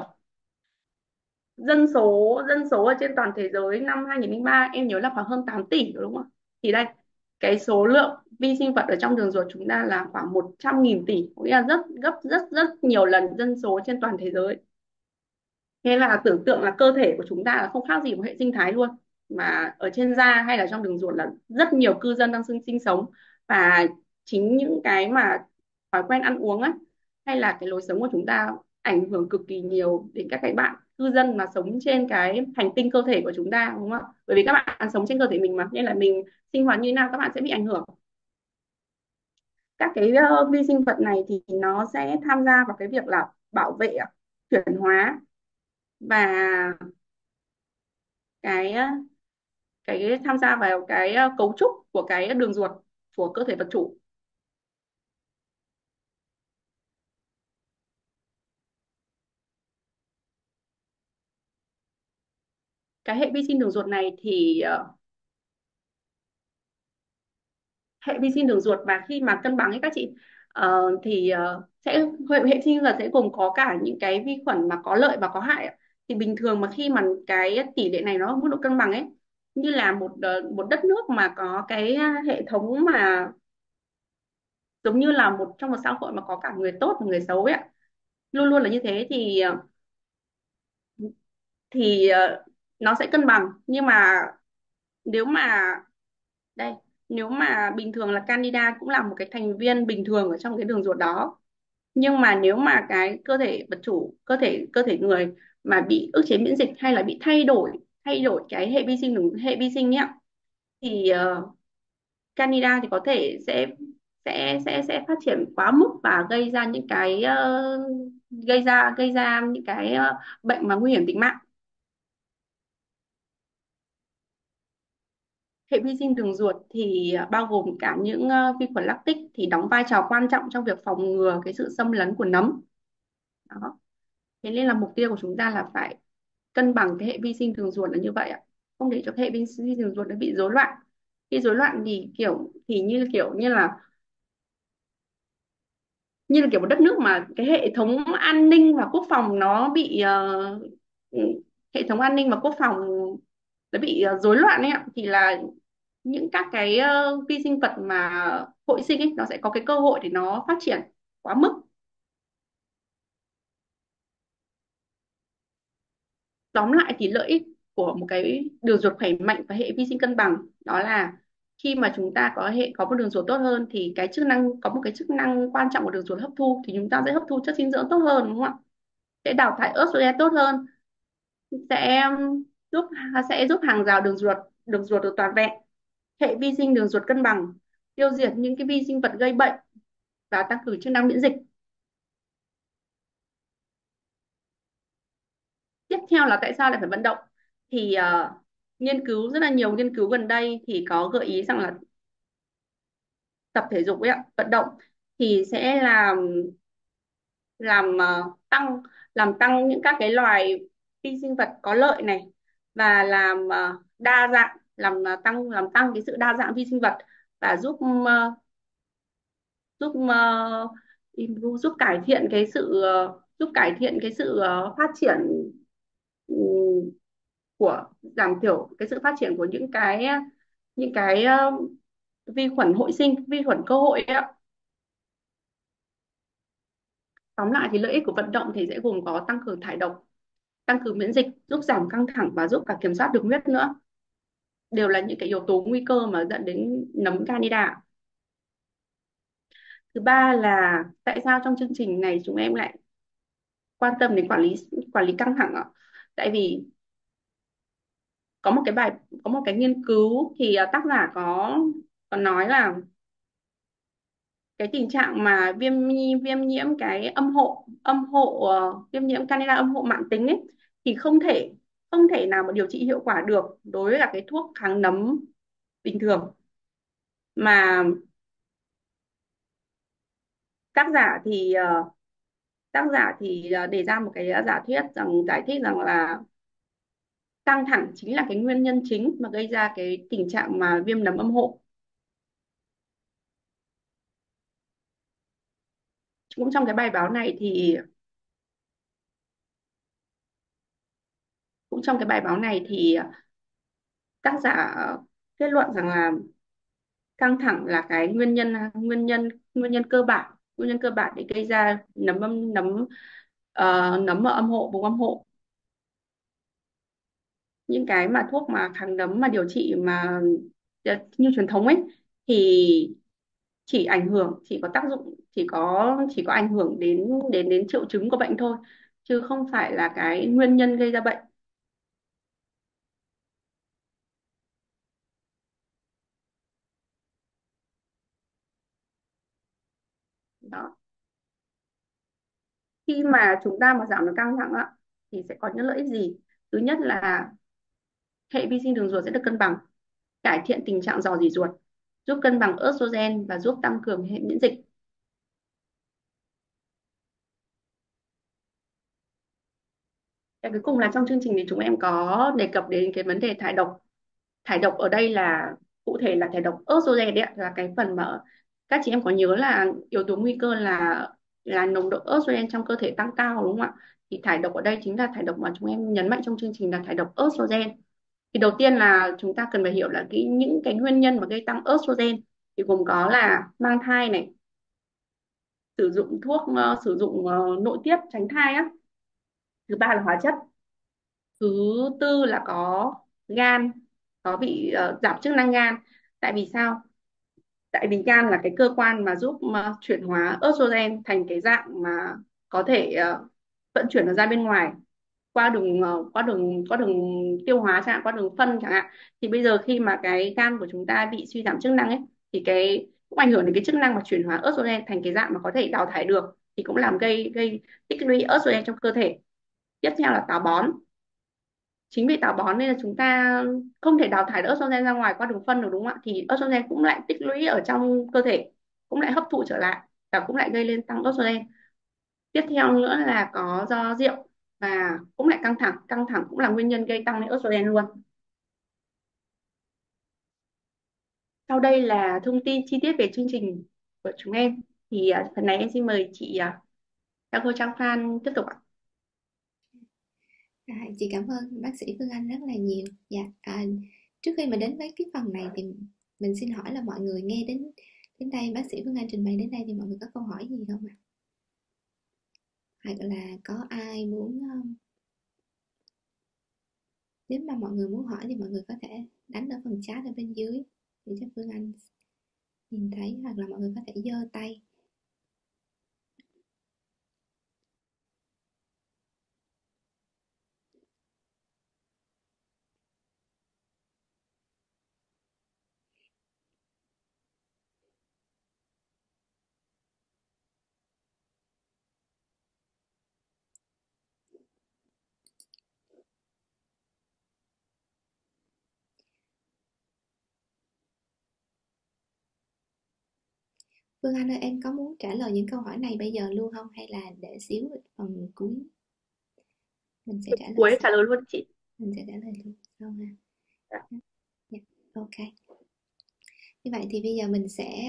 Dân số ở trên toàn thế giới năm 2003 em nhớ là khoảng hơn 8 tỷ rồi, đúng không ạ? Thì đây, cái số lượng vi sinh vật ở trong đường ruột chúng ta là khoảng 100.000 tỷ, có nghĩa là rất gấp rất rất nhiều lần dân số trên toàn thế giới. Thế là tưởng tượng là cơ thể của chúng ta là không khác gì một hệ sinh thái luôn, mà ở trên da hay là trong đường ruột là rất nhiều cư dân đang sinh sống. Và chính những cái mà thói quen ăn uống á, hay là cái lối sống của chúng ta ảnh hưởng cực kỳ nhiều đến các cái bạn cư dân mà sống trên cái hành tinh cơ thể của chúng ta, đúng không ạ? Bởi vì các bạn sống trên cơ thể mình mà, nên là mình sinh hoạt như thế nào các bạn sẽ bị ảnh hưởng. Các cái vi sinh vật này thì nó sẽ tham gia vào cái việc là bảo vệ, chuyển hóa, và cái cái tham gia vào cái cấu trúc của cái đường ruột của cơ thể vật chủ. Cái hệ vi sinh đường ruột này thì hệ vi sinh đường ruột, và khi mà cân bằng ấy các chị, thì sẽ hệ vi sinh vật sẽ gồm có cả những cái vi khuẩn mà có lợi và có hại ạ. Thì bình thường mà khi mà cái tỷ lệ này nó ở mức độ cân bằng ấy, như là một đất nước mà có cái hệ thống mà giống như là trong một xã hội mà có cả người tốt và người xấu ấy ạ, luôn luôn là như thế, thì nó sẽ cân bằng. Nhưng mà nếu mà đây nếu mà bình thường là Candida cũng là một cái thành viên bình thường ở trong cái đường ruột đó, nhưng mà nếu mà cái cơ thể vật chủ, cơ thể người mà bị ức chế miễn dịch, hay là bị thay đổi cái hệ vi sinh ấy ạ, thì Candida thì có thể sẽ phát triển quá mức và gây ra những cái gây ra những cái bệnh mà nguy hiểm tính mạng. Hệ vi sinh đường ruột thì bao gồm cả những vi khuẩn lactic thì đóng vai trò quan trọng trong việc phòng ngừa cái sự xâm lấn của nấm. Đó. Thế nên là mục tiêu của chúng ta là phải cân bằng cái hệ vi sinh đường ruột là như vậy ạ. Không để cho cái hệ vi sinh đường ruột nó bị rối loạn. Khi rối loạn thì như là kiểu một đất nước mà cái hệ thống an ninh và quốc phòng nó bị ừ, hệ thống an ninh và quốc phòng nó bị rối loạn ấy ạ, thì là những các cái vi sinh vật mà hội sinh ấy nó sẽ có cái cơ hội để nó phát triển quá mức. Tóm lại thì lợi ích của một cái đường ruột khỏe mạnh và hệ vi sinh cân bằng đó là khi mà chúng ta có một đường ruột tốt hơn thì có một cái chức năng quan trọng của đường ruột hấp thu, thì chúng ta sẽ hấp thu chất dinh dưỡng tốt hơn, đúng không ạ? Sẽ đào thải estrogen tốt hơn, sẽ giúp sẽ giúp hàng rào đường ruột được toàn vẹn. Hệ vi sinh đường ruột cân bằng tiêu diệt những cái vi sinh vật gây bệnh và tăng cường chức năng miễn dịch. Tiếp theo là tại sao lại phải vận động, thì rất là nhiều nghiên cứu gần đây thì có gợi ý rằng là tập thể dục ấy ạ, vận động thì sẽ làm làm tăng những các cái loài vi sinh vật có lợi này, và làm đa dạng làm tăng cái sự đa dạng vi sinh vật, và giúp giúp cải thiện cái sự phát triển, ừm, của giảm thiểu cái sự phát triển của những cái vi khuẩn hội sinh, vi khuẩn cơ hội ấy ạ. Tóm lại thì lợi ích của vận động thì sẽ gồm có tăng cường thải độc, tăng cường miễn dịch, giúp giảm căng thẳng và giúp cả kiểm soát đường huyết nữa, đều là những cái yếu tố nguy cơ mà dẫn đến nấm Candida. Thứ ba là tại sao trong chương trình này chúng em lại quan tâm đến quản lý căng thẳng ạ? Tại vì có một cái nghiên cứu thì tác giả có nói là cái tình trạng mà viêm nhiễm cái viêm nhiễm Candida âm hộ mãn tính ấy, thì không thể nào mà điều trị hiệu quả được đối với là cái thuốc kháng nấm bình thường, mà tác giả thì đề ra một cái giải thích rằng là căng thẳng chính là cái nguyên nhân chính mà gây ra cái tình trạng mà viêm nấm âm hộ. Cũng trong cái bài báo này thì cũng trong cái bài báo này thì tác giả kết luận rằng là căng thẳng là cái nguyên nhân cơ bản để gây ra nấm ở âm hộ, vùng âm hộ. Những cái mà thuốc mà kháng nấm mà điều trị mà như truyền thống ấy, thì chỉ ảnh hưởng, chỉ có tác dụng, chỉ có ảnh hưởng đến đến triệu chứng của bệnh thôi, chứ không phải là cái nguyên nhân gây ra bệnh. Đó, khi mà chúng ta mà giảm được căng thẳng á thì sẽ có những lợi ích gì? Thứ nhất là hệ vi sinh đường ruột sẽ được cân bằng, cải thiện tình trạng rò rỉ ruột, giúp cân bằng estrogen và giúp tăng cường hệ miễn dịch. Cái cuối cùng là trong chương trình thì chúng em có đề cập đến cái vấn đề thải độc. Thải độc ở đây là cụ thể là thải độc estrogen đấy ạ, là cái phần mà các chị em có nhớ là yếu tố nguy cơ là nồng độ estrogen trong cơ thể tăng cao đúng không ạ? Thì thải độc ở đây chính là thải độc mà chúng em nhấn mạnh trong chương trình là thải độc estrogen. Thì đầu tiên là chúng ta cần phải hiểu là những cái nguyên nhân mà gây tăng estrogen thì gồm có là mang thai này, sử dụng thuốc, sử dụng nội tiết tránh thai á, thứ ba là hóa chất, thứ tư là có gan, có bị giảm chức năng gan. Tại vì sao? Tại vì gan là cái cơ quan mà giúp mà chuyển hóa estrogen thành cái dạng mà có thể vận chuyển nó ra bên ngoài qua đường tiêu hóa chẳng hạn, qua đường phân chẳng hạn. Thì bây giờ khi mà cái gan của chúng ta bị suy giảm chức năng ấy thì cái cũng ảnh hưởng đến cái chức năng mà chuyển hóa estrogen thành cái dạng mà có thể đào thải được, thì cũng làm gây gây tích lũy estrogen trong cơ thể. Tiếp theo là táo bón. Chính vì táo bón nên là chúng ta không thể đào thải được estrogen ra ngoài qua đường phân được đúng không ạ, thì estrogen cũng lại tích lũy ở trong cơ thể, cũng lại hấp thụ trở lại và cũng lại gây lên tăng estrogen. Tiếp theo nữa là có do rượu, và cũng lại căng thẳng cũng là nguyên nhân gây tăng lên estrogen luôn. Sau đây là thông tin chi tiết về chương trình của chúng em. Thì phần này em xin mời chị Trang Khôi Trang Phan tiếp tục ạ. Chị cảm ơn bác sĩ Phương Anh rất là nhiều. Dạ, trước khi mà đến với cái phần này thì mình xin hỏi là mọi người nghe đến đến đây, bác sĩ Phương Anh trình bày đến đây thì mọi người có câu hỏi gì không ạ? Hoặc là có ai muốn nếu mà mọi người muốn hỏi thì mọi người có thể đánh ở phần chat ở bên dưới để cho Phương Anh nhìn thấy, hoặc là mọi người có thể giơ tay. Phương Anh ơi, em có muốn trả lời những câu hỏi này bây giờ luôn không, hay là để xíu phần cuối mình sẽ trả lời Cuối sau? trả lời luôn chị. Mình sẽ trả lời luôn sau ha. Dạ. Dạ, ok. Như vậy thì bây giờ mình sẽ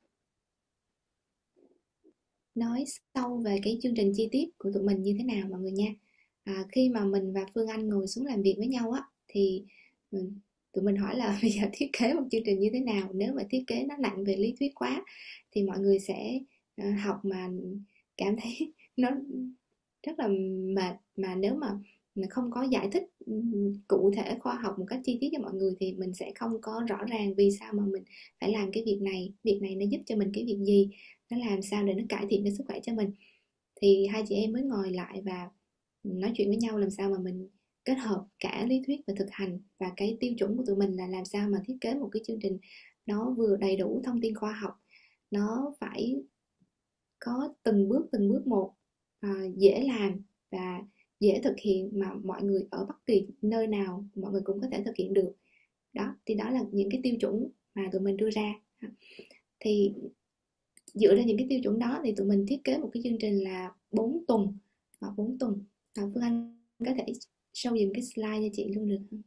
nói sâu về cái chương trình chi tiết của tụi mình như thế nào mọi người nha. Khi mà mình và Phương Anh ngồi xuống làm việc với nhau á thì tụi mình hỏi là bây giờ thiết kế một chương trình như thế nào. Nếu mà thiết kế nó nặng về lý thuyết quá thì mọi người sẽ học mà cảm thấy nó rất là mệt, mà nếu mà không có giải thích cụ thể khoa học một cách chi tiết cho mọi người thì mình sẽ không có rõ ràng vì sao mà mình phải làm cái việc này nó giúp cho mình cái việc gì, nó làm sao để nó cải thiện cái sức khỏe cho mình. Thì hai chị em mới ngồi lại và nói chuyện với nhau làm sao mà mình kết hợp cả lý thuyết và thực hành, và cái tiêu chuẩn của tụi mình là làm sao mà thiết kế một cái chương trình nó vừa đầy đủ thông tin khoa học, nó phải có từng bước một, dễ làm và dễ thực hiện, mà mọi người ở bất kỳ nơi nào mọi người cũng có thể thực hiện được. Đó thì đó là những cái tiêu chuẩn mà tụi mình đưa ra. Thì dựa trên những cái tiêu chuẩn đó thì tụi mình thiết kế một cái chương trình là 4 tuần. 4 tuần. Phương Anh có thể show dùm cái slide cho chị luôn được không?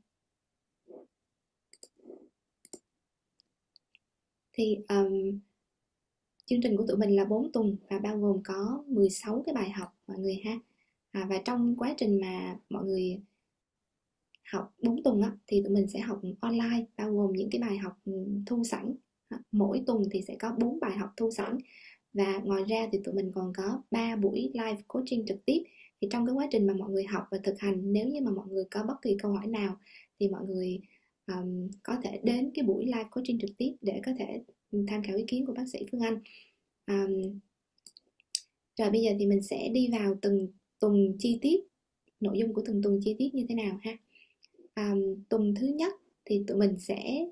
Thì chương trình của tụi mình là 4 tuần và bao gồm có 16 cái bài học mọi người ha. Và trong quá trình mà mọi người học 4 tuần á, thì tụi mình sẽ học online, bao gồm những cái bài học thu sẵn. Mỗi tuần thì sẽ có 4 bài học thu sẵn. Và ngoài ra thì tụi mình còn có 3 buổi live coaching trực tiếp. Thì trong cái quá trình mà mọi người học và thực hành, nếu như mà mọi người có bất kỳ câu hỏi nào thì mọi người có thể đến cái buổi live coaching trực tiếp để có thể tham khảo ý kiến của bác sĩ Phương Anh. À, rồi bây giờ thì mình sẽ đi vào từng tuần chi tiết, nội dung của từng tuần chi tiết như thế nào ha. Tuần thứ nhất thì tụi mình sẽ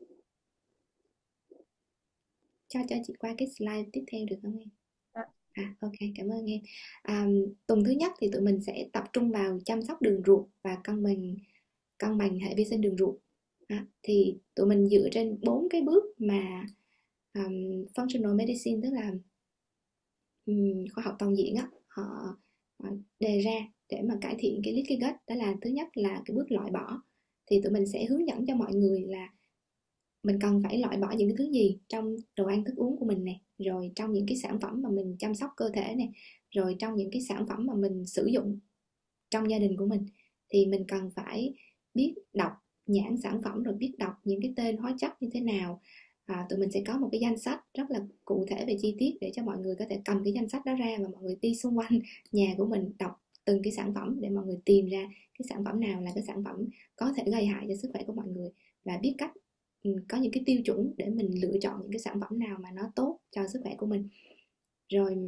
cho chị qua cái slide tiếp theo được không em? Ok, cảm ơn em. Tuần thứ nhất thì tụi mình sẽ tập trung vào chăm sóc đường ruột và cân bằng hệ vi sinh đường ruột. Thì tụi mình dựa trên 4 cái bước mà functional medicine, tức là khoa học toàn diện á, họ đề ra để mà cải thiện cái leaky gut. Đó là thứ nhất là cái bước loại bỏ. Thì tụi mình sẽ hướng dẫn cho mọi người là mình cần phải loại bỏ những cái thứ gì trong đồ ăn thức uống của mình này, rồi trong những cái sản phẩm mà mình chăm sóc cơ thể này, rồi trong những cái sản phẩm mà mình sử dụng trong gia đình của mình. Thì mình cần phải biết đọc nhãn sản phẩm, rồi biết đọc những cái tên hóa chất như thế nào. Tụi mình sẽ có một cái danh sách rất là cụ thể về chi tiết để cho mọi người có thể cầm cái danh sách đó ra và mọi người đi xung quanh nhà của mình đọc từng cái sản phẩm để mọi người tìm ra cái sản phẩm nào là cái sản phẩm có thể gây hại cho sức khỏe của mọi người, và biết cách có những cái tiêu chuẩn để mình lựa chọn những cái sản phẩm nào mà nó tốt cho sức khỏe của mình. Rồi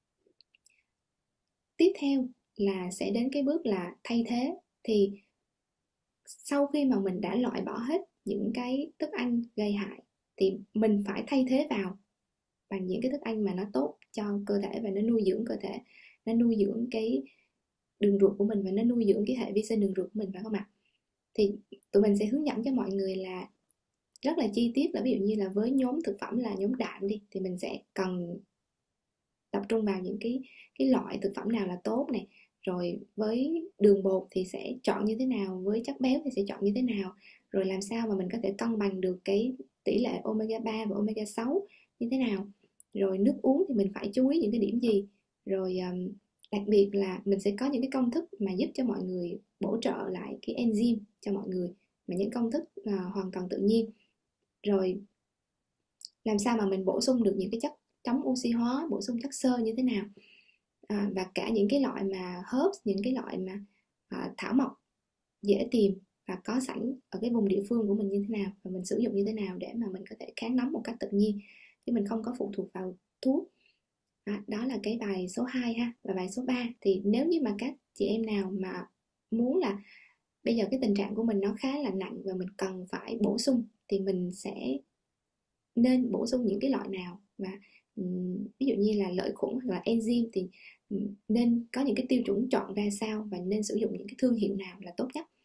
tiếp theo là sẽ đến cái bước là thay thế. Thì sau khi mà mình đã loại bỏ hết những cái thức ăn gây hại thì mình phải thay thế vào bằng những cái thức ăn mà nó tốt cho cơ thể và nó nuôi dưỡng cơ thể, nó nuôi dưỡng cái đường ruột của mình và nó nuôi dưỡng cái hệ vi sinh đường ruột của mình, phải không ạ? Thì tụi mình sẽ hướng dẫn cho mọi người là rất là chi tiết, là ví dụ như là với nhóm thực phẩm là nhóm đạm đi, thì mình sẽ cần tập trung vào những cái loại thực phẩm nào là tốt này, rồi với đường bột thì sẽ chọn như thế nào, với chất béo thì sẽ chọn như thế nào, rồi làm sao mà mình có thể cân bằng được cái tỷ lệ omega 3 và omega 6 như thế nào, rồi nước uống thì mình phải chú ý những cái điểm gì, rồi đặc biệt là mình sẽ có những cái công thức mà giúp cho mọi người bổ trợ lại cái enzyme cho mọi người, mà những công thức hoàn toàn tự nhiên, rồi làm sao mà mình bổ sung được những cái chất chống oxy hóa, bổ sung chất xơ như thế nào, và cả những cái loại mà herbs, những cái loại mà thảo mộc dễ tìm và có sẵn ở cái vùng địa phương của mình như thế nào, và mình sử dụng như thế nào để mà mình có thể kháng nóng một cách tự nhiên chứ mình không có phụ thuộc vào thuốc. Đó là cái bài số 2 ha. Và bài số 3 thì nếu như mà các chị em nào mà muốn là bây giờ cái tình trạng của mình nó khá là nặng và mình cần phải bổ sung, thì mình sẽ nên bổ sung những cái loại nào, và ví dụ như là lợi khuẩn hoặc là enzyme thì nên có những cái tiêu chuẩn chọn ra sao, và nên sử dụng những cái thương hiệu nào là tốt nhất.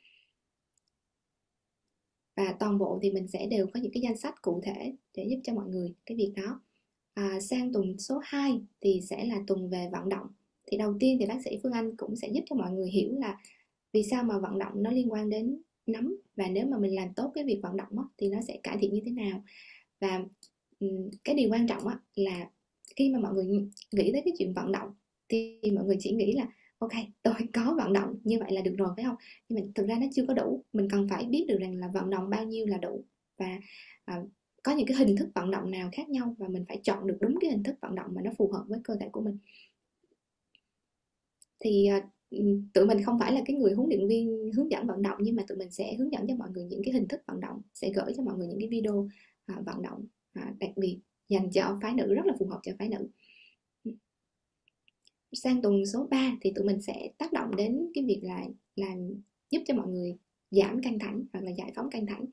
Và toàn bộ thì mình sẽ đều có những cái danh sách cụ thể để giúp cho mọi người cái việc đó. Sang tuần số 2 thì sẽ là tuần về vận động. Thì đầu tiên thì bác sĩ Phương Anh cũng sẽ giúp cho mọi người hiểu là vì sao mà vận động nó liên quan đến nấm, và nếu mà mình làm tốt cái việc vận động thì nó sẽ cải thiện như thế nào. Và cái điều quan trọng là khi mà mọi người nghĩ tới cái chuyện vận động thì mọi người chỉ nghĩ là ok, tôi có vận động như vậy là được rồi, phải không? Nhưng mà thực ra nó chưa có đủ. Mình cần phải biết được rằng là vận động bao nhiêu là đủ, và có những cái hình thức vận động nào khác nhau, và mình phải chọn được đúng cái hình thức vận động mà nó phù hợp với cơ thể của mình. Thì tụi mình không phải là cái người huấn luyện viên hướng dẫn vận động, nhưng mà tụi mình sẽ hướng dẫn cho mọi người những cái hình thức vận động, sẽ gửi cho mọi người những cái video vận động đặc biệt dành cho phái nữ, rất là phù hợp cho phái nữ. Sang tuần số 3 thì tụi mình sẽ tác động đến cái việc là làm giúp cho mọi người giảm căng thẳng hoặc là giải phóng căng thẳng.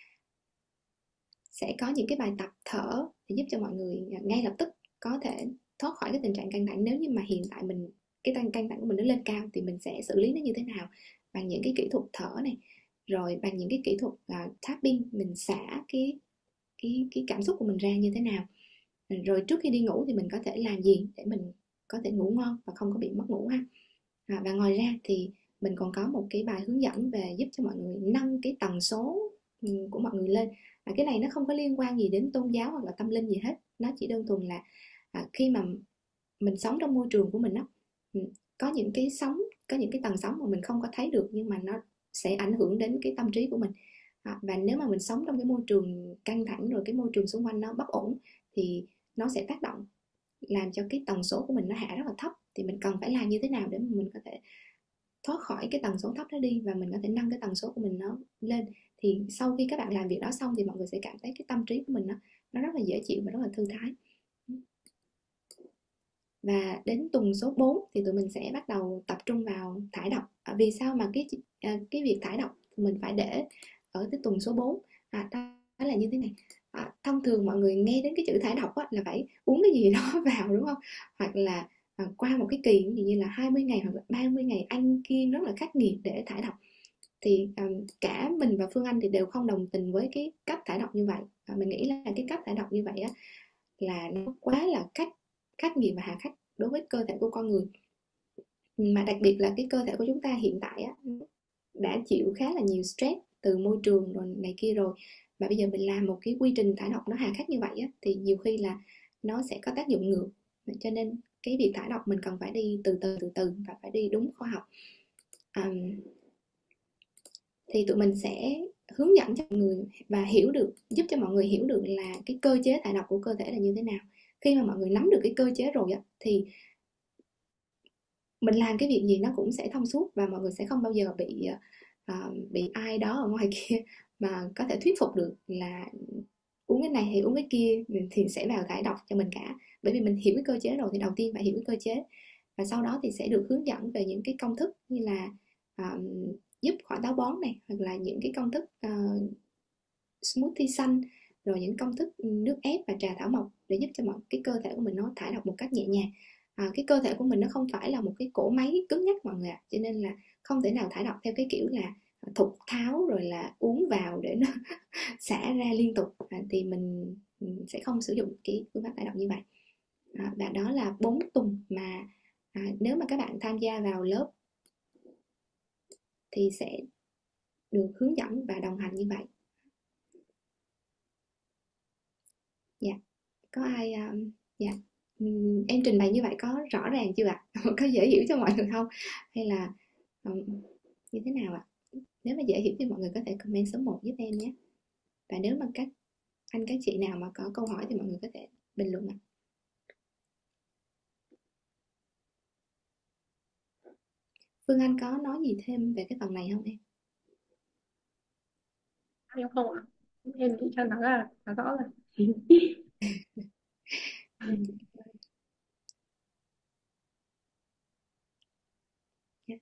Sẽ có những cái bài tập thở để giúp cho mọi người ngay lập tức có thể thoát khỏi cái tình trạng căng thẳng. Nếu như mà hiện tại cái căng thẳng của mình nó lên cao thì mình sẽ xử lý nó như thế nào, bằng những cái kỹ thuật thở này, rồi bằng những cái kỹ thuật tapping, mình xả cái cảm xúc của mình ra như thế nào, rồi trước khi đi ngủ thì mình có thể làm gì để mình có thể ngủ ngon và không có bị mất ngủ ha. Và ngoài ra thì mình còn có một cái bài hướng dẫn về giúp cho mọi người nâng cái tần số của mọi người lên. Cái này nó không có liên quan gì đến tôn giáo hoặc là tâm linh gì hết, nó chỉ đơn thuần là khi mà mình sống trong môi trường của mình đó, có những cái tần sóng mà mình không có thấy được, nhưng mà nó sẽ ảnh hưởng đến cái tâm trí của mình. Và nếu mà mình sống trong cái môi trường căng thẳng, rồi cái môi trường xung quanh nó bất ổn, thì nó sẽ tác động làm cho cái tần số của mình nó hạ rất là thấp. Thì mình cần phải làm như thế nào để mình có thể thoát khỏi cái tần số thấp đó đi, và mình có thể nâng cái tần số của mình nó lên, Thì sau khi các bạn làm việc đó xong thì mọi người sẽ cảm thấy cái tâm trí của mình nó rất là dễ chịu và rất là thư thái. Và đến tuần số 4 thì tụi mình sẽ bắt đầu tập trung vào thải độc. Vì sao mà cái việc thải độc mình phải để ở cái tuần số 4? Đó là như thế này. Thông thường mọi người nghe đến cái chữ thải độc là phải uống cái gì đó vào, đúng không? Hoặc là qua một cái kỳ ví dụ như là 20 ngày hoặc là 30 ngày ăn kiêng rất là khắc nghiệt để thải độc. Thì cả mình và Phương Anh thì đều không đồng tình với cái cách thải độc như vậy. Mình nghĩ là cái cách thải độc như vậy là nó quá là khắc nghiệt và hà khắc đối với cơ thể của con người. Mà đặc biệt là cái cơ thể của chúng ta hiện tại đã chịu khá là nhiều stress từ môi trường rồi này kia rồi, và bây giờ mình làm một cái quy trình thải độc nó hà khắc như vậy thì nhiều khi là nó sẽ có tác dụng ngược. Cho nên cái việc thải độc mình cần phải đi từ từ và phải đi đúng khoa học. Thì tụi mình sẽ hướng dẫn cho mọi người và giúp cho mọi người hiểu được là cái cơ chế thải độc của cơ thể là như thế nào. Khi mà mọi người nắm được cái cơ chế rồi thì mình làm cái việc gì nó cũng sẽ thông suốt, và mọi người sẽ không bao giờ bị ai đó ở ngoài kia mà có thể thuyết phục được là uống cái này hay uống cái kia thì sẽ vào thải độc cho mình cả. Bởi vì mình hiểu cái cơ chế rồi thì đầu tiên phải hiểu cái cơ chế, và sau đó thì sẽ được hướng dẫn về những cái công thức như là giúp khỏi táo bón này, hoặc là những cái công thức smoothie xanh, rồi những công thức nước ép và trà thảo mộc để giúp cho mọi cái cơ thể của mình nó thải độc một cách nhẹ nhàng. Cái cơ thể của mình nó không phải là một cái cỗ máy cứng nhắc mọi người ạ, cho nên là không thể nào thải độc theo cái kiểu là thục tháo rồi là uống vào để nó xả ra liên tục. Thì mình sẽ không sử dụng cái phương pháp thải độc như vậy. Và đó là 4 tuần mà nếu mà các bạn tham gia vào lớp thì sẽ được hướng dẫn và đồng hành như vậy. Dạ, có ai dạ em trình bày như vậy có rõ ràng chưa ạ? Có dễ hiểu cho mọi người không? Hay là như thế nào ạ? Nếu mà dễ hiểu thì mọi người có thể comment số 1 giúp em nhé. Và nếu mà các anh các chị nào mà có câu hỏi thì mọi người có thể bình luận ạ. Phương Anh có nói gì thêm về cái phần này không em? Em không ạ, em nghĩ cho nó là rõ rồi. Dạ.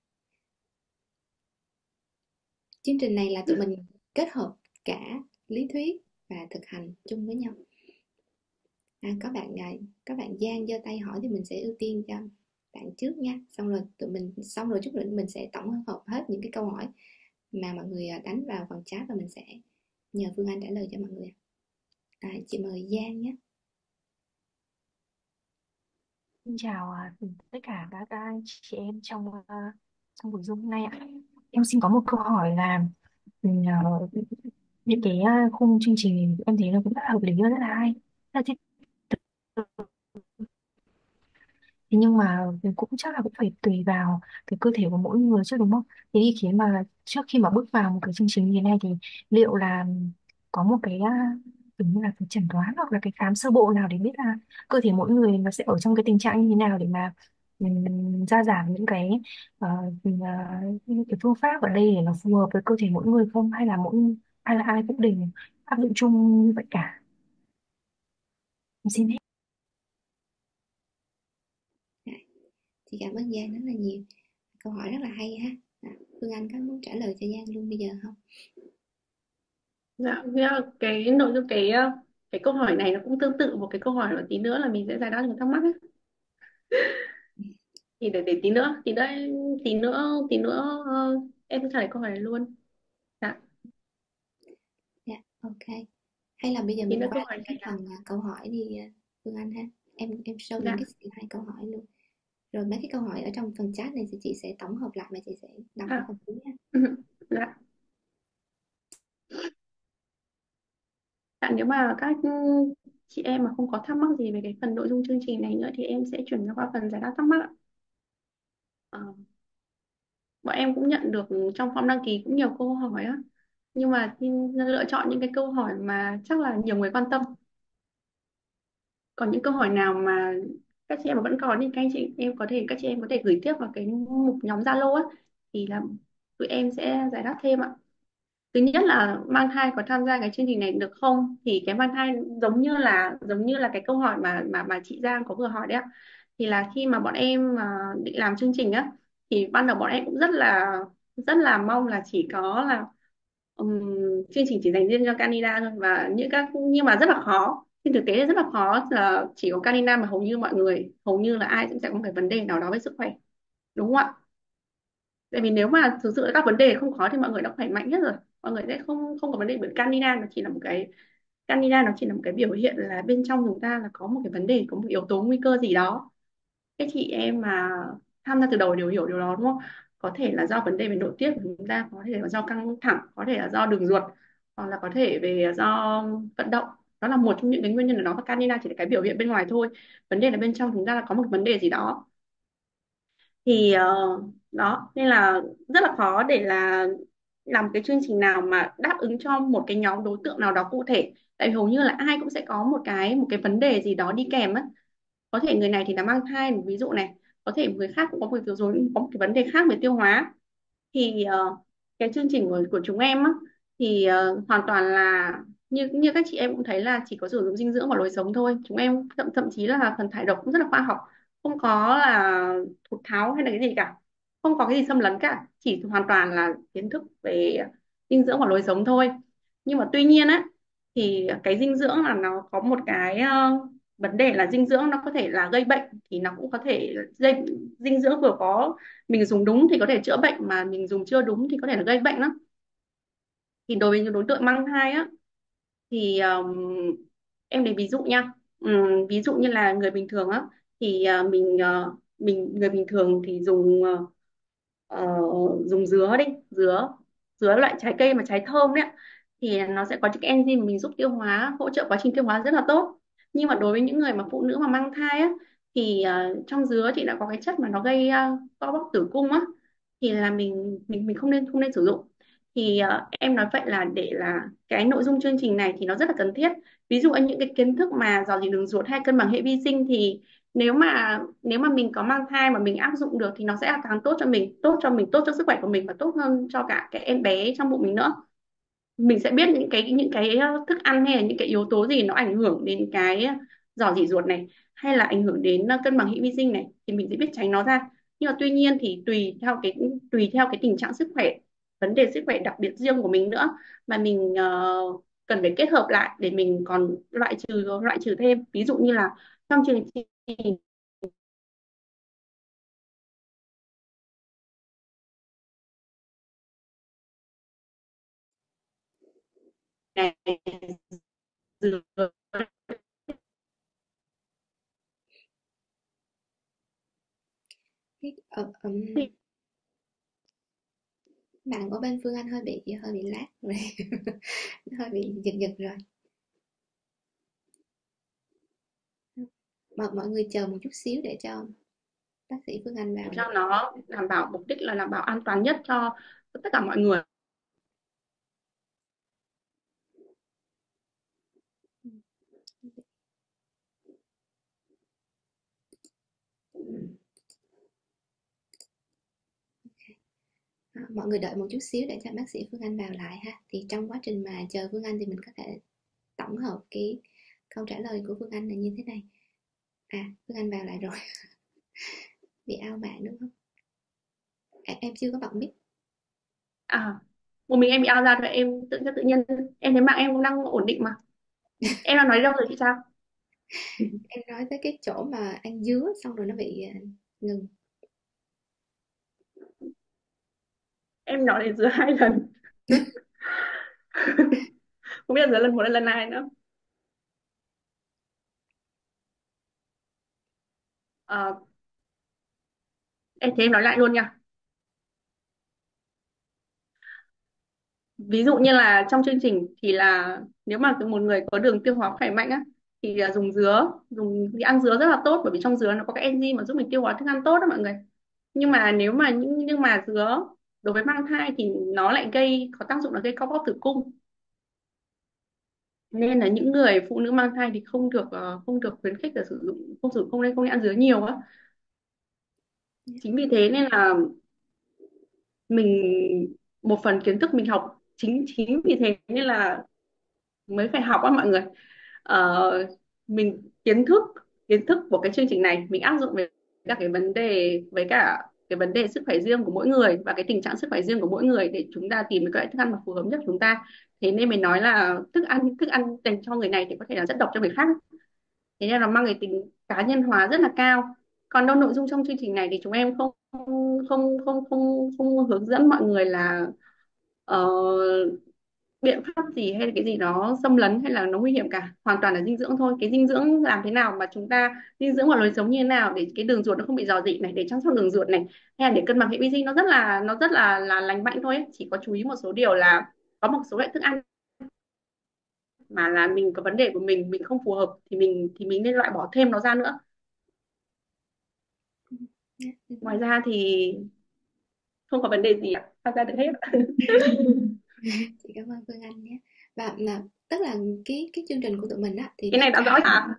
Chương trình này là tụi mình kết hợp cả lý thuyết và thực hành chung với nhau. Có bạn Giang giơ tay hỏi thì mình sẽ ưu tiên cho bạn trước nha. Xong rồi chút nữa mình sẽ tổng hợp hết những cái câu hỏi mà mọi người đánh vào phần chat và mình sẽ nhờ Phương Anh trả lời cho mọi người. Chị mời Giang nhé. Xin chào tất cả các chị em trong buổi Zoom hôm nay ạ. Em xin có một câu hỏi là những cái khung chương trình em thấy nó cũng rất là hợp lý và rất là hay, rất là thiết thực. Thế nhưng mà cũng chắc là cũng phải tùy vào cái cơ thể của mỗi người chứ, đúng không? Thế thì trước khi mà bước vào một cái chương trình như thế này thì liệu là có một cái giống như là cái chẩn đoán hoặc là cái khám sơ bộ nào để biết là cơ thể mỗi người nó sẽ ở trong cái tình trạng như thế nào để mà ra giảm những cái những cái phương pháp ở đây để nó phù hợp với cơ thể mỗi người không, hay là ai cũng đều áp dụng chung như vậy cả? Em xin hết. Dạ, chị cảm ơn Giang rất là nhiều. Câu hỏi rất là hay ha. Phương Anh có muốn trả lời cho Giang luôn bây giờ không? Dạ, cái nội dung cái câu hỏi này nó cũng tương tự một cái câu hỏi mà tí nữa là mình sẽ giải đáp những thắc mắc ấy. Thì để tí nữa em sẽ trả lời câu hỏi này luôn. Dạ, Dạ, ok. Hay là bây giờ tí mình nữa qua câu hỏi luôn cái này là phần câu hỏi đi Phương Anh ha. Em show những dạ. cái slide hai câu hỏi luôn. Rồi mấy cái câu hỏi ở trong phần chat này thì chị sẽ tổng hợp lại và chị sẽ đọc ở À, phần cuối ha. dạ. Dạ, nếu mà các chị em mà không có thắc mắc gì về cái phần nội dung chương trình này nữa thì em sẽ chuyển qua phần giải đáp thắc mắc ạ. Ờ, bọn em cũng nhận được trong form đăng ký cũng nhiều câu hỏi á, nhưng mà xin lựa chọn những cái câu hỏi mà chắc là nhiều người quan tâm. Còn những câu hỏi nào mà các chị em mà vẫn còn thì các chị em có thể gửi tiếp vào cái mục nhóm Zalo á, thì là tụi em sẽ giải đáp thêm ạ. Thứ nhất là mang thai có tham gia cái chương trình này được không, thì cái mang thai giống như là cái câu hỏi mà chị Giang có vừa hỏi đấy ạ. Thì là khi mà bọn em mà định làm chương trình á, thì ban đầu bọn em cũng rất là mong là chỉ có là chương trình chỉ dành riêng cho Canada thôi, và nhưng mà rất là khó, trên thực tế là rất là khó, là chỉ có Canada mà hầu như mọi người, hầu như là ai cũng sẽ có một cái vấn đề nào đó về sức khỏe, đúng không ạ? Tại vì nếu mà thực sự các vấn đề không khó thì mọi người đã khỏe mạnh hết rồi, mọi người sẽ không không có vấn đề. Bởi Candida nó chỉ là một cái, Candida nó chỉ là một cái biểu hiện là bên trong chúng ta là có một cái vấn đề, có một yếu tố nguy cơ gì đó. Các chị em mà tham gia từ đầu đều hiểu điều đó đúng không? Có thể là do vấn đề về nội tiết của chúng ta, có thể là do căng thẳng, có thể là do đường ruột, hoặc là có thể do vận động. Đó là một trong những cái nguyên nhân của nó, và Candida chỉ là cái biểu hiện bên ngoài thôi. Vấn đề là bên trong chúng ta là có một vấn đề gì đó. Thì đó nên là rất là khó để là làm cái chương trình nào mà đáp ứng cho một cái nhóm đối tượng nào đó cụ thể, tại vì hầu như là ai cũng sẽ có một cái vấn đề gì đó đi kèm á. Có thể người này thì là mang thai một ví dụ này, có thể người khác cũng có một cái vấn đề khác về tiêu hóa. Thì cái chương trình của chúng em á, thì hoàn toàn là như như các chị em cũng thấy là chỉ có sử dụng dinh dưỡng và lối sống thôi. Chúng em thậm chí là phần thải độc cũng rất là khoa học, không có là thục tháo hay là cái gì cả, không có cái gì xâm lấn cả, chỉ hoàn toàn là kiến thức về dinh dưỡng và lối sống thôi. Nhưng mà tuy nhiên á, thì cái dinh dưỡng là nó có một cái vấn đề là dinh dưỡng nó có thể là gây bệnh, thì nó cũng có thể gây, dinh dưỡng vừa có mình dùng đúng thì có thể chữa bệnh, mà mình dùng chưa đúng thì có thể là gây bệnh lắm. Thì đối với những đối tượng mang thai á, thì em lấy ví dụ nha. Ví dụ như là người bình thường á, thì mình người bình thường thì ờ, dùng dứa đi, dứa dứa loại trái cây mà trái thơm đấy ạ. Thì nó sẽ có những cái enzyme mà mình giúp tiêu hóa, hỗ trợ quá trình tiêu hóa rất là tốt. Nhưng mà đối với những người mà phụ nữ mà mang thai á, thì trong dứa thì đã có cái chất mà nó gây co bóc tử cung á, thì là mình không nên sử dụng. Thì em nói vậy là để là cái nội dung chương trình này thì nó rất là cần thiết. Ví dụ như những cái kiến thức mà dò dỉ đường ruột hay cân bằng hệ vi sinh, thì nếu mà mình có mang thai mà mình áp dụng được thì nó sẽ càng tốt cho mình, tốt cho sức khỏe của mình, và tốt hơn cho cả cái em bé trong bụng mình nữa. Mình sẽ biết những cái thức ăn hay là những cái yếu tố gì nó ảnh hưởng đến cái giỏ dỉ ruột này, hay là ảnh hưởng đến cân bằng hệ vi sinh này, thì mình sẽ biết tránh nó ra. Nhưng mà tuy nhiên thì tùy theo cái tình trạng sức khỏe, vấn đề sức khỏe đặc biệt riêng của mình nữa, mà mình cần phải kết hợp lại để mình còn loại trừ thêm. Ví dụ như là trong chương trình này, dừa, Bạn của bên Phương Anh hơi bị lag rồi. Hơi bị giật giật rồi. Mọi người chờ một chút xíu để cho bác sĩ Phương Anh vào cho nè. nó đảm bảo, mục đích là đảm bảo an toàn nhất cho tất cả mọi người. Mọi người đợi một chút xíu để cho bác sĩ Phương Anh vào lại ha. Thì trong quá trình mà chờ Phương Anh thì mình có thể tổng hợp cái câu trả lời của Phương Anh là như thế này. Phương Anh vào lại rồi. Bị ao bạn đúng không? Em chưa có bật mic. Một mình em bị out ra rồi, em tự nhiên em thấy mạng em cũng đang ổn định mà. Em đang nói đâu rồi chị sao? Em nói tới cái chỗ mà ăn dứa xong rồi nó bị ngừng. Em nói đến giữa hai lần. Không biết là giữa lần một hay lần hai nữa. Ờ, em thế em nói lại luôn nha. Ví dụ như là trong chương trình thì là nếu mà một người có đường tiêu hóa khỏe mạnh á, thì là dùng dứa, thì ăn dứa rất là tốt, bởi vì trong dứa nó có cái enzyme mà giúp mình tiêu hóa thức ăn tốt đó mọi người. Nhưng mà dứa đối với mang thai thì nó lại có tác dụng là gây co bóp tử cung, nên là những người phụ nữ mang thai thì không được khuyến khích là sử dụng, không nên ăn dứa nhiều á. Chính vì thế nên là mình, một phần kiến thức mình học chính chính vì thế nên là mới phải học á mọi người. Ờ, mình kiến thức của cái chương trình này mình áp dụng với các cái vấn đề, với cả cái vấn đề sức khỏe riêng của mỗi người và cái tình trạng sức khỏe riêng của mỗi người để chúng ta tìm được cái loại thức ăn mà phù hợp nhất của chúng ta. Thế nên mình nói là thức ăn dành cho người này thì có thể là rất độc cho người khác, thế nên là mang cái tính cá nhân hóa rất là cao. Còn đâu nội dung trong chương trình này thì chúng em không không hướng dẫn mọi người là ờ, biện pháp gì hay là cái gì nó xâm lấn hay là nó nguy hiểm cả, hoàn toàn là dinh dưỡng thôi. Cái dinh dưỡng làm thế nào mà chúng ta dinh dưỡng và lối sống như thế nào để cái đường ruột nó không bị rò rỉ này, để chăm sóc đường ruột này, hay là để cân bằng hệ vi sinh nó rất là lành mạnh thôi ấy. Chỉ có chú ý một số điều là có một số loại thức ăn mà là mình có vấn đề của mình không phù hợp thì mình nên loại bỏ thêm nó ra nữa. Dạ, được Ngoài rồi. ra thì không có vấn đề gì ạ, tham gia được hết ạ. Chị cảm ơn Phương Anh nhé. Và tức là cái chương trình của tụi mình á thì Cái tất này đã rõ cả hả?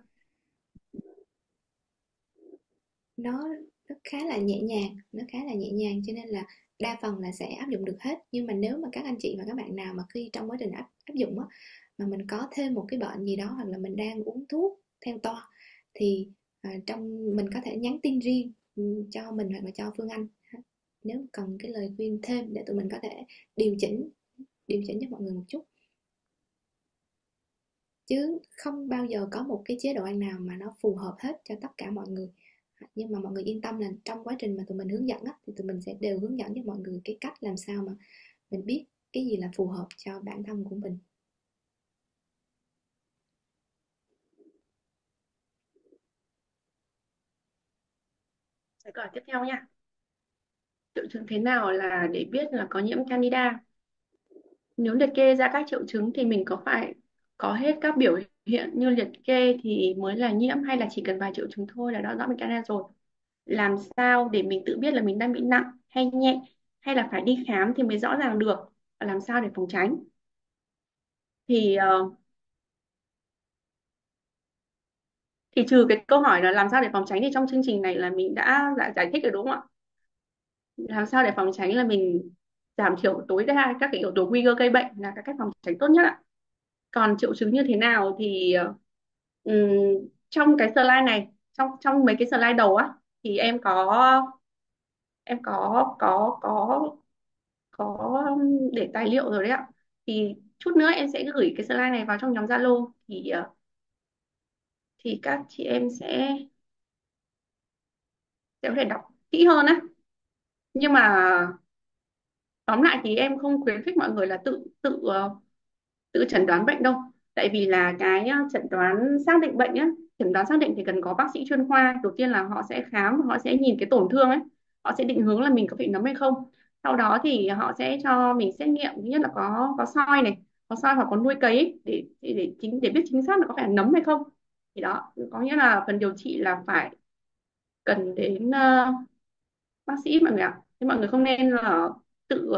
nó nó khá là nhẹ nhàng, nó khá là nhẹ nhàng cho nên là đa phần là sẽ áp dụng được hết. Nhưng mà nếu mà các anh chị và các bạn nào mà khi trong quá trình áp dụng á mà mình có thêm một cái bệnh gì đó hoặc là mình đang uống thuốc theo toa thì trong mình có thể nhắn tin riêng cho mình hoặc là cho Phương Anh nếu cần cái lời khuyên thêm để tụi mình có thể điều chỉnh điều chỉnh cho mọi người một chút, chứ không bao giờ có một cái chế độ ăn nào mà nó phù hợp hết cho tất cả mọi người. Nhưng mà mọi người yên tâm là trong quá trình mà tụi mình hướng dẫn á, thì tụi mình sẽ đều hướng dẫn cho mọi người cái cách làm sao mà mình biết cái gì là phù hợp cho bản thân của mình. Sẽ câu hỏi tiếp theo nha. Triệu chứng thế nào là để biết là có nhiễm Candida? Nếu liệt kê ra các triệu chứng thì mình có phải có hết các biểu hiện như liệt kê thì mới là nhiễm, hay là chỉ cần vài triệu chứng thôi là đã rõ bệnh Candida rồi? Làm sao để mình tự biết là mình đang bị nặng hay nhẹ, hay là phải đi khám thì mới rõ ràng được? Và làm sao để phòng tránh? Thì thì trừ cái câu hỏi là làm sao để phòng tránh thì trong chương trình này là mình đã giải thích rồi đúng không ạ? Làm sao để phòng tránh là mình giảm thiểu tối đa các cái yếu tố nguy cơ gây bệnh là các cách phòng tránh tốt nhất ạ. Còn triệu chứng như thế nào thì ừm, trong cái slide này, trong trong mấy cái slide đầu á, thì em có để tài liệu rồi đấy ạ. Thì chút nữa em sẽ gửi cái slide này vào trong nhóm Zalo thì các chị em sẽ có thể đọc kỹ hơn á. Nhưng mà tóm lại thì em không khuyến khích mọi người là tự tự tự chẩn đoán bệnh đâu. Tại vì là cái chẩn đoán xác định bệnh á, chẩn đoán xác định thì cần có bác sĩ chuyên khoa. Đầu tiên là họ sẽ khám, họ sẽ nhìn cái tổn thương ấy, họ sẽ định hướng là mình có bị nấm hay không. Sau đó thì họ sẽ cho mình xét nghiệm, thứ nhất là có soi này, có soi hoặc có nuôi cấy ấy, để biết chính xác là có phải là nấm hay không. Thì đó có nghĩa là phần điều trị là phải cần đến bác sĩ mọi người ạ. Thế mọi người không nên là tự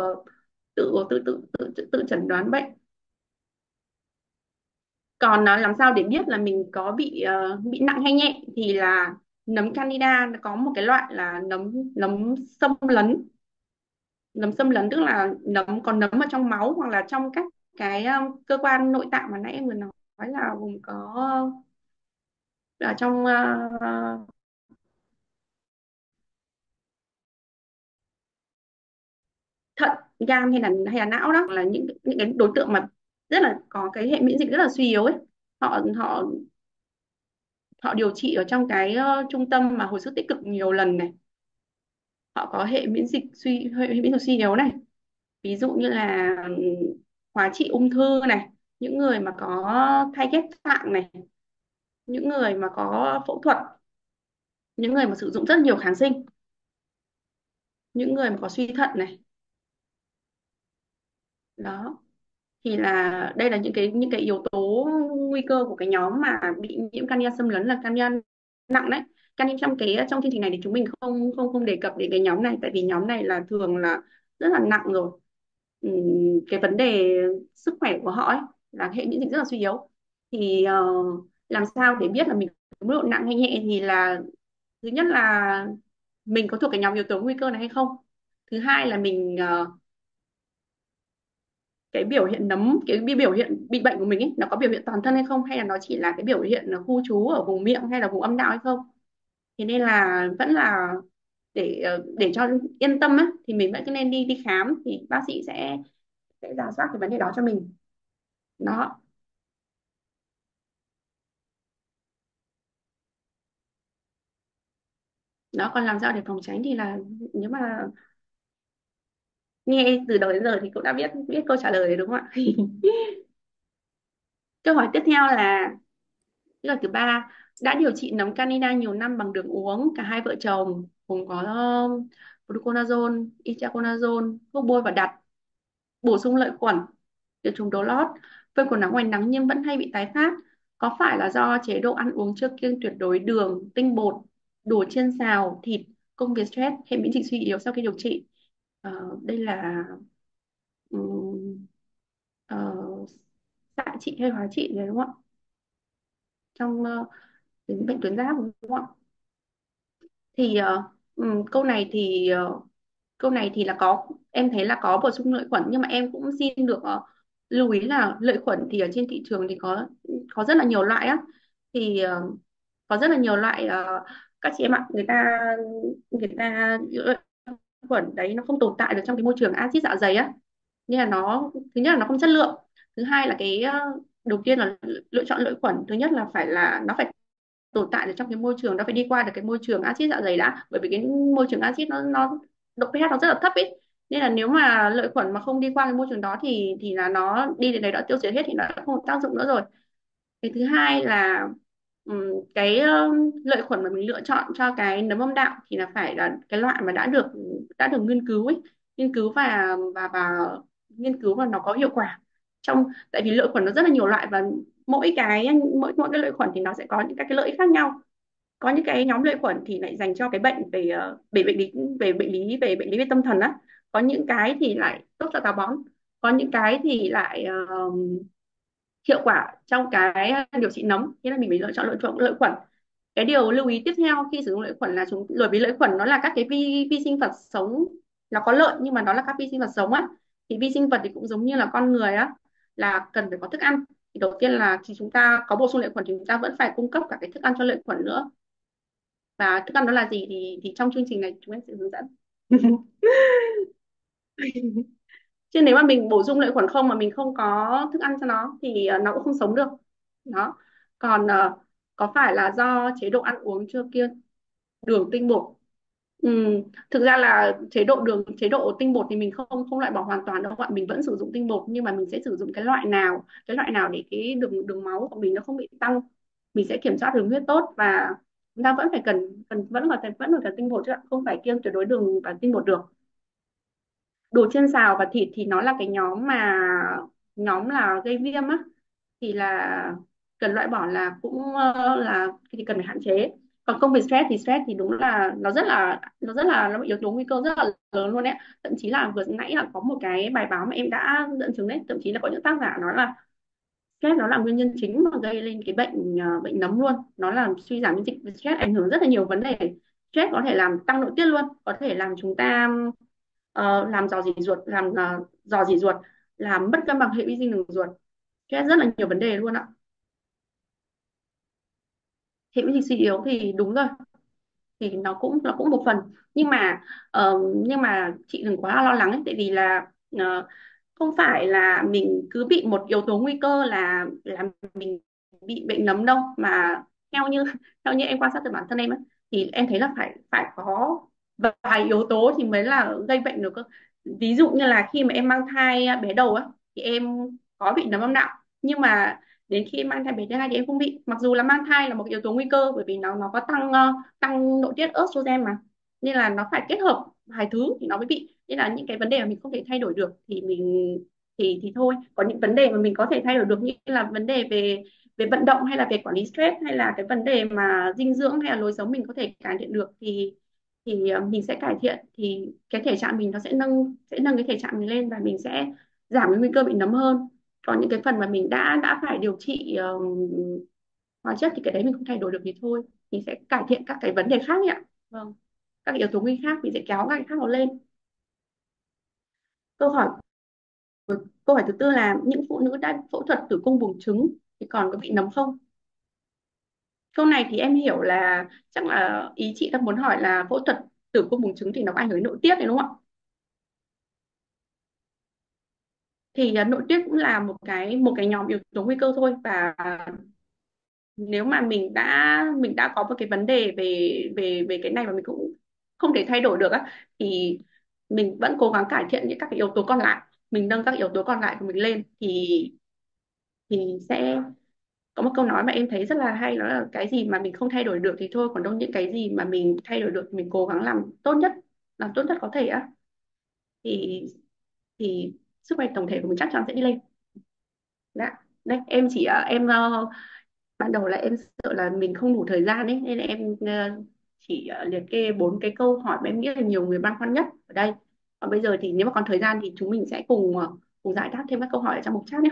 tự chẩn đoán bệnh. Còn làm sao để biết là mình có bị nặng hay nhẹ thì là nấm Candida nó có một cái loại là nấm nấm xâm lấn. Nấm xâm lấn tức là còn nấm ở trong máu hoặc là trong các cái cơ quan nội tạng mà nãy em vừa nói, là gồm có ở trong thận, gan hay là não, đó là những cái đối tượng mà rất là có cái hệ miễn dịch rất là suy yếu ấy. Họ họ điều trị ở trong cái trung tâm mà hồi sức tích cực nhiều lần này, họ có hệ miễn dịch suy yếu này, ví dụ như là hóa trị ung thư này, những người mà có thai ghép tạng này, những người mà có phẫu thuật, những người mà sử dụng rất nhiều kháng sinh, những người mà có suy thận này. Đó thì là đây là những cái yếu tố nguy cơ của cái nhóm mà bị nhiễm canxi xâm lấn, là canxi nặng đấy. Canxi trong chương trình này thì chúng mình không không không đề cập đến cái nhóm này, tại vì nhóm này là thường là rất là nặng rồi. Cái vấn đề sức khỏe của họ ấy là hệ miễn dịch rất là suy yếu. Thì làm sao để biết là mình có mức độ nặng hay nhẹ thì là thứ nhất là mình có thuộc cái nhóm yếu tố nguy cơ này hay không. Thứ hai là mình cái biểu hiện nấm, cái biểu hiện bị bệnh của mình ấy, nó có biểu hiện toàn thân hay không, hay là nó chỉ là cái biểu hiện là khu trú ở vùng miệng hay là vùng âm đạo hay không. Thế nên là vẫn là để cho yên tâm á, thì mình vẫn cứ nên đi đi khám, thì bác sĩ sẽ rà soát cái vấn đề đó cho mình. Đó. Đó, còn làm sao để phòng tránh thì là, nếu mà nghe từ đầu đến giờ thì cũng đã biết biết câu trả lời rồi đúng không ạ? Câu hỏi tiếp theo là, câu hỏi thứ ba: đã điều trị nấm Candida nhiều năm bằng đường uống, cả hai vợ chồng cùng có fluconazole, itraconazole, thuốc bôi và đặt, bổ sung lợi khuẩn, diệt trùng đồ lót, phơi quần áo ngoài nắng nhưng vẫn hay bị tái phát, có phải là do chế độ ăn uống chưa kiêng tuyệt đối đường, tinh bột, đồ chiên xào, thịt, công việc stress hay miễn dịch suy yếu sau khi điều trị? Đây là um, xạ trị hay hóa trị đấy đúng không ạ, trong bệnh tuyến giáp đúng không ạ? Thì câu này thì câu này thì là có, em thấy là có bổ sung lợi khuẩn, nhưng mà em cũng xin được lưu ý là lợi khuẩn thì ở trên thị trường thì có rất là nhiều loại á. Thì có rất là nhiều loại, các chị em ạ, người ta lợi khuẩn đấy nó không tồn tại được trong cái môi trường axit dạ dày á, nên là nó, thứ nhất là nó không chất lượng, thứ hai là cái đầu tiên là lựa chọn lợi khuẩn, thứ nhất là phải là nó phải tồn tại được trong cái môi trường, nó phải đi qua được cái môi trường axit dạ dày đã, bởi vì cái môi trường axit nó độ pH nó rất là thấp ấy, nên là nếu mà lợi khuẩn mà không đi qua cái môi trường đó thì là nó đi đến đấy đã tiêu diệt hết thì nó đã không có tác dụng nữa rồi. Cái thứ hai là cái lợi khuẩn mà mình lựa chọn cho cái nấm âm đạo thì là phải là cái loại mà đã được nghiên cứu ấy, nghiên cứu và nghiên cứu và nó có hiệu quả. Tại vì lợi khuẩn nó rất là nhiều loại, và mỗi cái lợi khuẩn thì nó sẽ có những các cái lợi ích khác nhau. Có những cái nhóm lợi khuẩn thì lại dành cho cái bệnh về bệnh lý, về tâm thần á, có những cái thì lại tốt cho táo bón, có những cái thì lại hiệu quả trong cái điều trị nấm, thế là mình phải lựa chọn lợi khuẩn. Cái điều lưu ý tiếp theo khi sử dụng lợi khuẩn là bởi vì lợi khuẩn nó là các cái vi sinh vật sống, nó có lợi nhưng mà nó là các vi sinh vật sống á, thì vi sinh vật thì cũng giống như là con người á, là cần phải có thức ăn. Thì đầu tiên là khi chúng ta có bổ sung lợi khuẩn thì chúng ta vẫn phải cung cấp cả cái thức ăn cho lợi khuẩn nữa, và thức ăn đó là gì thì trong chương trình này chúng em sẽ hướng dẫn. Chứ nếu mà mình bổ sung lợi khuẩn không mà mình không có thức ăn cho nó thì nó cũng không sống được. Đó. Còn có phải là do chế độ ăn uống chưa kiêng đường, tinh bột? Thực ra là chế độ tinh bột thì mình không không loại bỏ hoàn toàn đâu ạ, mình vẫn sử dụng tinh bột, nhưng mà mình sẽ sử dụng cái loại nào để cái đường đường máu của mình nó không bị tăng, mình sẽ kiểm soát đường huyết tốt, và chúng ta vẫn phải cần cần vẫn là cần tinh bột chứ ạ, không phải kiêng tuyệt đối đường và tinh bột được. Đồ chiên xào và thịt thì nó là cái nhóm là gây viêm á, thì là cần loại bỏ, là cũng là thì cần phải hạn chế. Còn công việc stress thì đúng là nó yếu tố nguy cơ rất là lớn luôn đấy. Thậm chí là vừa nãy là có một cái bài báo mà em đã dẫn chứng đấy, thậm chí là có những tác giả nói là stress nó là nguyên nhân chính mà gây lên cái bệnh nấm luôn, nó làm suy giảm miễn dịch. Stress ảnh hưởng rất là nhiều vấn đề. Stress có thể làm tăng nội tiết luôn, có thể làm chúng ta làm dò dỉ ruột, làm mất cân bằng hệ vi sinh đường ruột. Stress rất là nhiều vấn đề luôn ạ. Hệ miễn dịch suy yếu thì đúng rồi, thì nó cũng một phần, nhưng mà nhưng mà chị đừng quá lo lắng ấy, tại vì là không phải là mình cứ bị một yếu tố nguy cơ là mình bị bệnh nấm đâu, mà theo như theo như em quan sát từ bản thân em ấy, thì em thấy là phải phải có vài yếu tố thì mới là gây bệnh được cơ. Ví dụ như là khi mà em mang thai bé đầu á, thì em có bị nấm âm đạo, nhưng mà đến khi mang thai bé thứ hai thì em không bị, mặc dù là mang thai là một yếu tố nguy cơ, bởi vì nó có tăng nội tiết estrogen mà, nên là nó phải kết hợp vài thứ thì nó mới bị. Nên là những cái vấn đề mà mình không thể thay đổi được thì thì thôi. Có những vấn đề mà mình có thể thay đổi được, như là vấn đề về về vận động, hay là về quản lý stress, hay là cái vấn đề mà dinh dưỡng hay là lối sống mình có thể cải thiện được, thì mình sẽ cải thiện, thì cái thể trạng mình nó sẽ nâng cái thể trạng mình lên, và mình sẽ giảm cái nguy cơ bị nấm hơn. Còn những cái phần mà mình đã phải điều trị hóa chất thì cái đấy mình không thay đổi được thì thôi, mình sẽ cải thiện các cái vấn đề khác nhỉ ạ. Vâng, các cái yếu tố nguy khác mình sẽ kéo các cái khác nó lên. Câu hỏi Câu hỏi thứ tư là những phụ nữ đã phẫu thuật tử cung buồng trứng thì còn có bị nấm không? Câu này thì em hiểu là chắc là ý chị đang muốn hỏi là phẫu thuật tử cung buồng trứng thì nó có ảnh hưởng đến nội tiết này đúng không ạ? Thì nội tiết cũng là một cái nhóm yếu tố nguy cơ thôi, và nếu mà mình đã có một cái vấn đề về về về cái này mà mình cũng không thể thay đổi được á, thì mình vẫn cố gắng cải thiện những các cái yếu tố còn lại, mình nâng các yếu tố còn lại của mình lên, thì sẽ có một câu nói mà em thấy rất là hay, đó là cái gì mà mình không thay đổi được thì thôi, còn đâu những cái gì mà mình thay đổi được thì mình cố gắng làm tốt nhất có thể á, thì thì sức khỏe tổng thể của mình chắc chắn sẽ đi lên. Dạ. Đấy, em chỉ ban đầu là em sợ là mình không đủ thời gian ấy, nên là em chỉ liệt kê bốn cái câu hỏi mà em nghĩ là nhiều người băn khoăn nhất ở đây. Còn bây giờ thì nếu mà còn thời gian thì chúng mình sẽ cùng giải đáp thêm các câu hỏi ở trong mục chat nhé.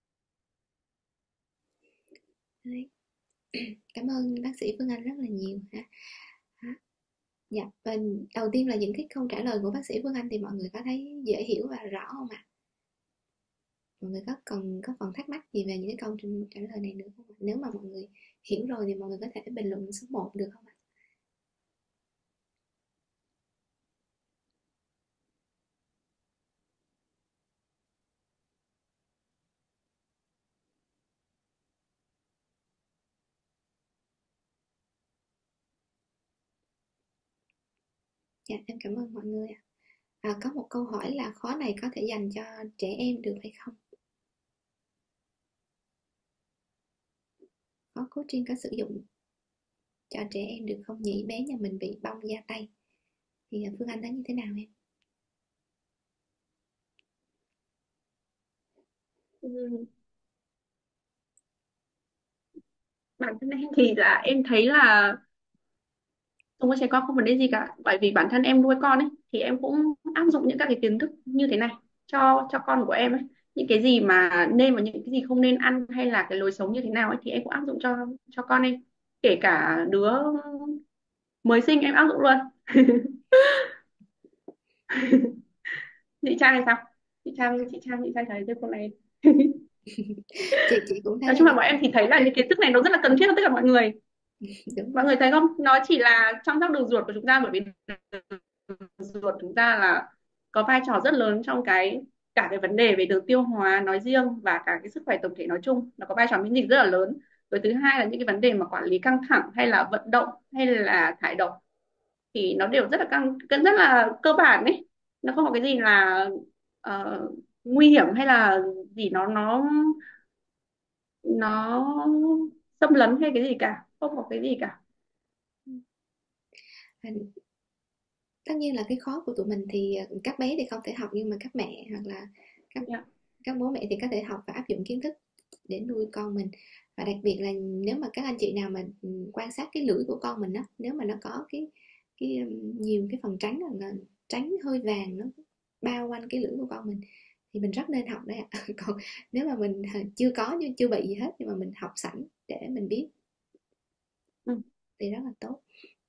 Đấy. Cảm ơn bác sĩ Phương Anh rất là nhiều ha. Đó. Dạ, và đầu tiên là những cái câu trả lời của bác sĩ Phương Anh thì mọi người có thấy dễ hiểu và rõ không ạ? Mọi người có còn thắc mắc gì về những cái câu trả lời này nữa không ạ? Nếu mà mọi người hiểu rồi thì mọi người có thể bình luận số 1 được không ạ? Dạ, em cảm ơn mọi người ạ. Có một câu hỏi là khó này có thể dành cho trẻ em được hay không? Khó coaching có sử dụng cho trẻ em được không nhỉ? Bé nhà mình bị bong da tay. Thì Phương Anh thấy như thế nào em? Ừ, bản thân em thì là em thấy là không có trẻ con không vấn đề gì cả, bởi vì bản thân em nuôi con ấy thì em cũng áp dụng những các cái kiến thức như thế này cho con của em ấy, những cái gì mà nên và những cái gì không nên ăn, hay là cái lối sống như thế nào ấy thì em cũng áp dụng cho con em, kể cả đứa mới sinh em áp dụng luôn. Chị Trang thì sao? Chị Trang thấy cái con này. Chị cũng thấy Nói là chung là như bọn vậy. em thì thấy là những kiến thức này nó rất là cần thiết cho tất cả mọi người. Đúng Mọi rồi. người thấy không, nó chỉ là chăm sóc đường ruột của chúng ta, bởi vì ruột chúng ta là có vai trò rất lớn trong cả cái vấn đề về đường tiêu hóa nói riêng và cả cái sức khỏe tổng thể nói chung, nó có vai trò miễn dịch rất là lớn. Rồi thứ hai là những cái vấn đề mà quản lý căng thẳng hay là vận động hay là thải độc thì nó đều rất là rất là cơ bản ấy, nó không có cái gì là ờ, nguy hiểm hay là gì nó xâm lấn hay cái gì cả, không có cái gì cả. À, tất nhiên là cái khó của tụi mình thì các bé thì không thể học, nhưng mà các mẹ hoặc là các Dạ. các bố mẹ thì có thể học và áp dụng kiến thức để nuôi con mình. Và đặc biệt là nếu mà các anh chị nào mà quan sát cái lưỡi của con mình á, nếu mà nó có cái nhiều cái phần trắng, là trắng hơi vàng nó bao quanh cái lưỡi của con mình, thì mình rất nên học đấy ạ. Còn nếu mà mình chưa có, chưa bị gì hết, nhưng mà mình học sẵn để mình biết Ừ. thì rất là tốt.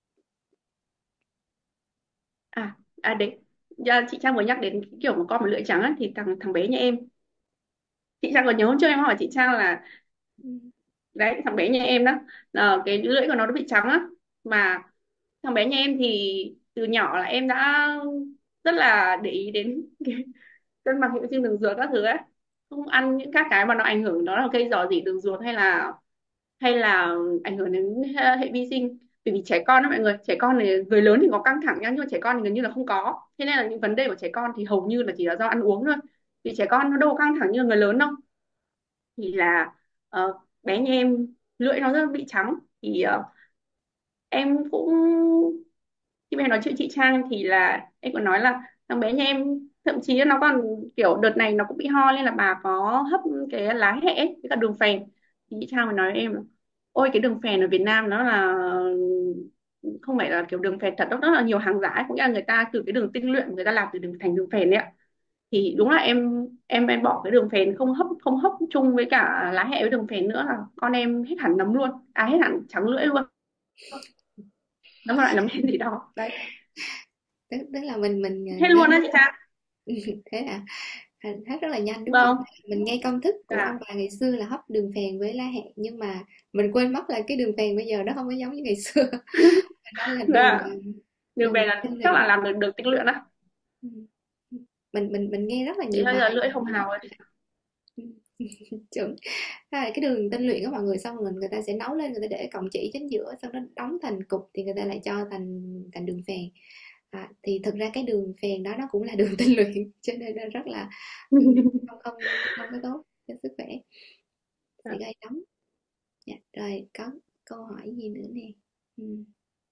Đấy. Dạ, chị Trang vừa nhắc đến cái kiểu mà con mà lưỡi trắng ấy, thì thằng thằng bé nhà em, chị Trang còn nhớ hôm trước em hỏi chị Trang là Ừ. đấy, thằng bé nhà em đó, cái lưỡi của nó bị trắng á, mà thằng bé nhà em thì từ nhỏ là em đã rất là để ý đến cái cân bằng hệ vi sinh đường ruột các thứ ấy, không ăn những các cái mà nó ảnh hưởng, đó là gây rò rỉ đường ruột hay là ảnh hưởng đến hệ vi sinh. Bởi vì trẻ con đó mọi người, trẻ con thì người lớn thì có căng thẳng nhá, nhưng mà trẻ con thì gần như là không có, thế nên là những vấn đề của trẻ con thì hầu như là chỉ là do ăn uống thôi, vì trẻ con nó đâu có căng thẳng như người lớn đâu. Thì là bé nhà em lưỡi nó rất bị trắng, thì em cũng khi mà nói chuyện chị Trang thì là em còn nói là thằng bé nhà em thậm chí nó còn kiểu đợt này nó cũng bị ho, nên là bà có hấp cái lá hẹ ấy, với cả đường phèn. Thì chị Trang mới nói với em là ôi cái đường phèn ở Việt Nam nó là không phải là kiểu đường phèn thật đâu, rất là nhiều hàng giả ấy. Có nghĩa là người ta từ cái đường tinh luyện người ta làm từ thành đường phèn đấy ạ. Thì đúng là em bỏ cái đường phèn, không hấp chung với cả lá hẹ với đường phèn nữa, là con em hết hẳn nấm luôn, hết hẳn trắng lưỡi luôn, nó loại nấm đen gì đó đấy, Tức là mình hết nếu luôn đó chị Trang. thế à. hết rất là nhanh đúng không? Vâng. Mình nghe công thức của ông Dạ. bà ngày xưa là hấp đường phèn với lá hẹ, nhưng mà mình quên mất là cái đường phèn bây giờ nó không có giống như ngày xưa. Nó là đường Dạ. Đường về đường là tinh chắc là luyện. làm được tinh luyện á. Ừ. Mình nghe rất là Chị nhiều hơi giờ bài. lưỡi hồng hào rồi. Chuẩn. Thế là cái đường tinh luyện của mọi người, xong rồi người ta sẽ nấu lên, người ta để cọng chỉ chính giữa, xong nó đóng thành cục thì người ta lại cho thành thành đường phèn. Thì thực ra cái đường phèn đó nó cũng là đường tinh luyện, cho nên nó rất là không không không có tốt cho sức khỏe, sẽ gây nóng. Dạ, rồi có câu hỏi gì nữa nè. Ừ.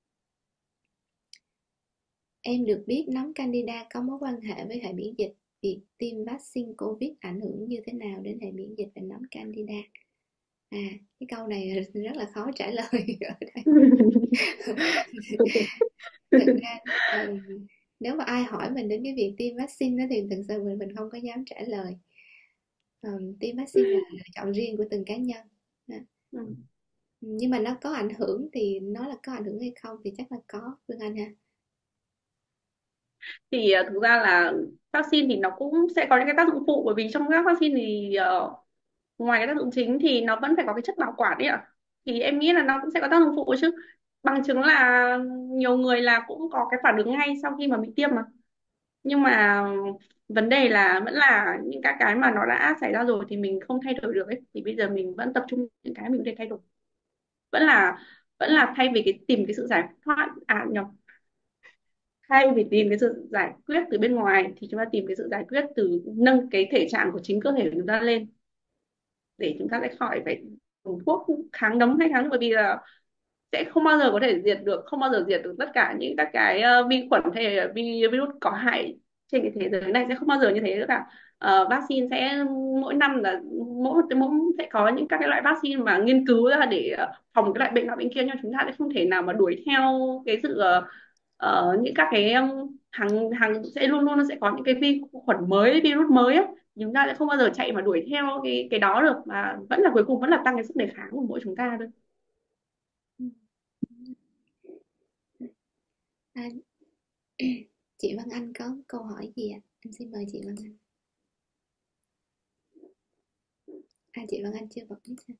Em được biết nấm Candida có mối quan hệ với hệ miễn dịch. Việc tiêm vaccine COVID ảnh hưởng như thế nào đến hệ miễn dịch và nấm Candida? Cái câu này rất là khó trả lời ở đây. Thực ra nếu mà ai hỏi mình đến cái việc tiêm vaccine đó thì thực sự mình không có dám trả lời. Tiêm vaccine là lựa chọn riêng của từng cá nhân. Đó. Ừ. Nhưng mà nó có ảnh hưởng thì nói là có ảnh hưởng hay không thì chắc là có, Phương Anh ha. Thì thực ra là vaccine thì nó cũng sẽ có những cái tác dụng phụ, bởi vì trong các vaccine thì ngoài cái tác dụng chính thì nó vẫn phải có cái chất bảo quản ấy ạ. Thì em nghĩ là nó cũng sẽ có tác dụng phụ chứ. Bằng chứng là nhiều người là cũng có cái phản ứng ngay sau khi mà bị tiêm mà. Nhưng mà vấn đề là vẫn là những các cái mà nó đã xảy ra rồi thì mình không thay đổi được ấy, thì bây giờ mình vẫn tập trung những cái mình có thể thay đổi. Vẫn là thay vì tìm cái sự giải thoát nhầm, thay vì tìm cái sự giải quyết từ bên ngoài thì chúng ta tìm cái sự giải quyết từ nâng cái thể trạng của chính cơ thể của chúng ta lên, để chúng ta sẽ khỏi phải dùng thuốc kháng nấm hay kháng, bởi vì là sẽ không bao giờ có thể diệt được, không bao giờ diệt được tất cả những các cái vi khuẩn hay là virus có hại trên cái thế giới này, sẽ không bao giờ như thế nữa cả. Vaccine sẽ mỗi năm là mỗi sẽ có những các cái loại vaccine mà nghiên cứu ra để phòng cái loại bệnh nọ bệnh kia, nhưng chúng ta sẽ không thể nào mà đuổi theo cái sự những các cái hàng hàng sẽ luôn luôn nó sẽ có những cái vi khuẩn mới, virus mới á, chúng ta sẽ không bao giờ chạy mà đuổi theo cái đó được, mà vẫn là cuối cùng vẫn là tăng cái sức đề kháng của mỗi chúng ta thôi. À, chị Văn Anh có câu hỏi gì ạ? Em xin mời chị Văn Anh. Chị Văn Anh chưa bật mic ra.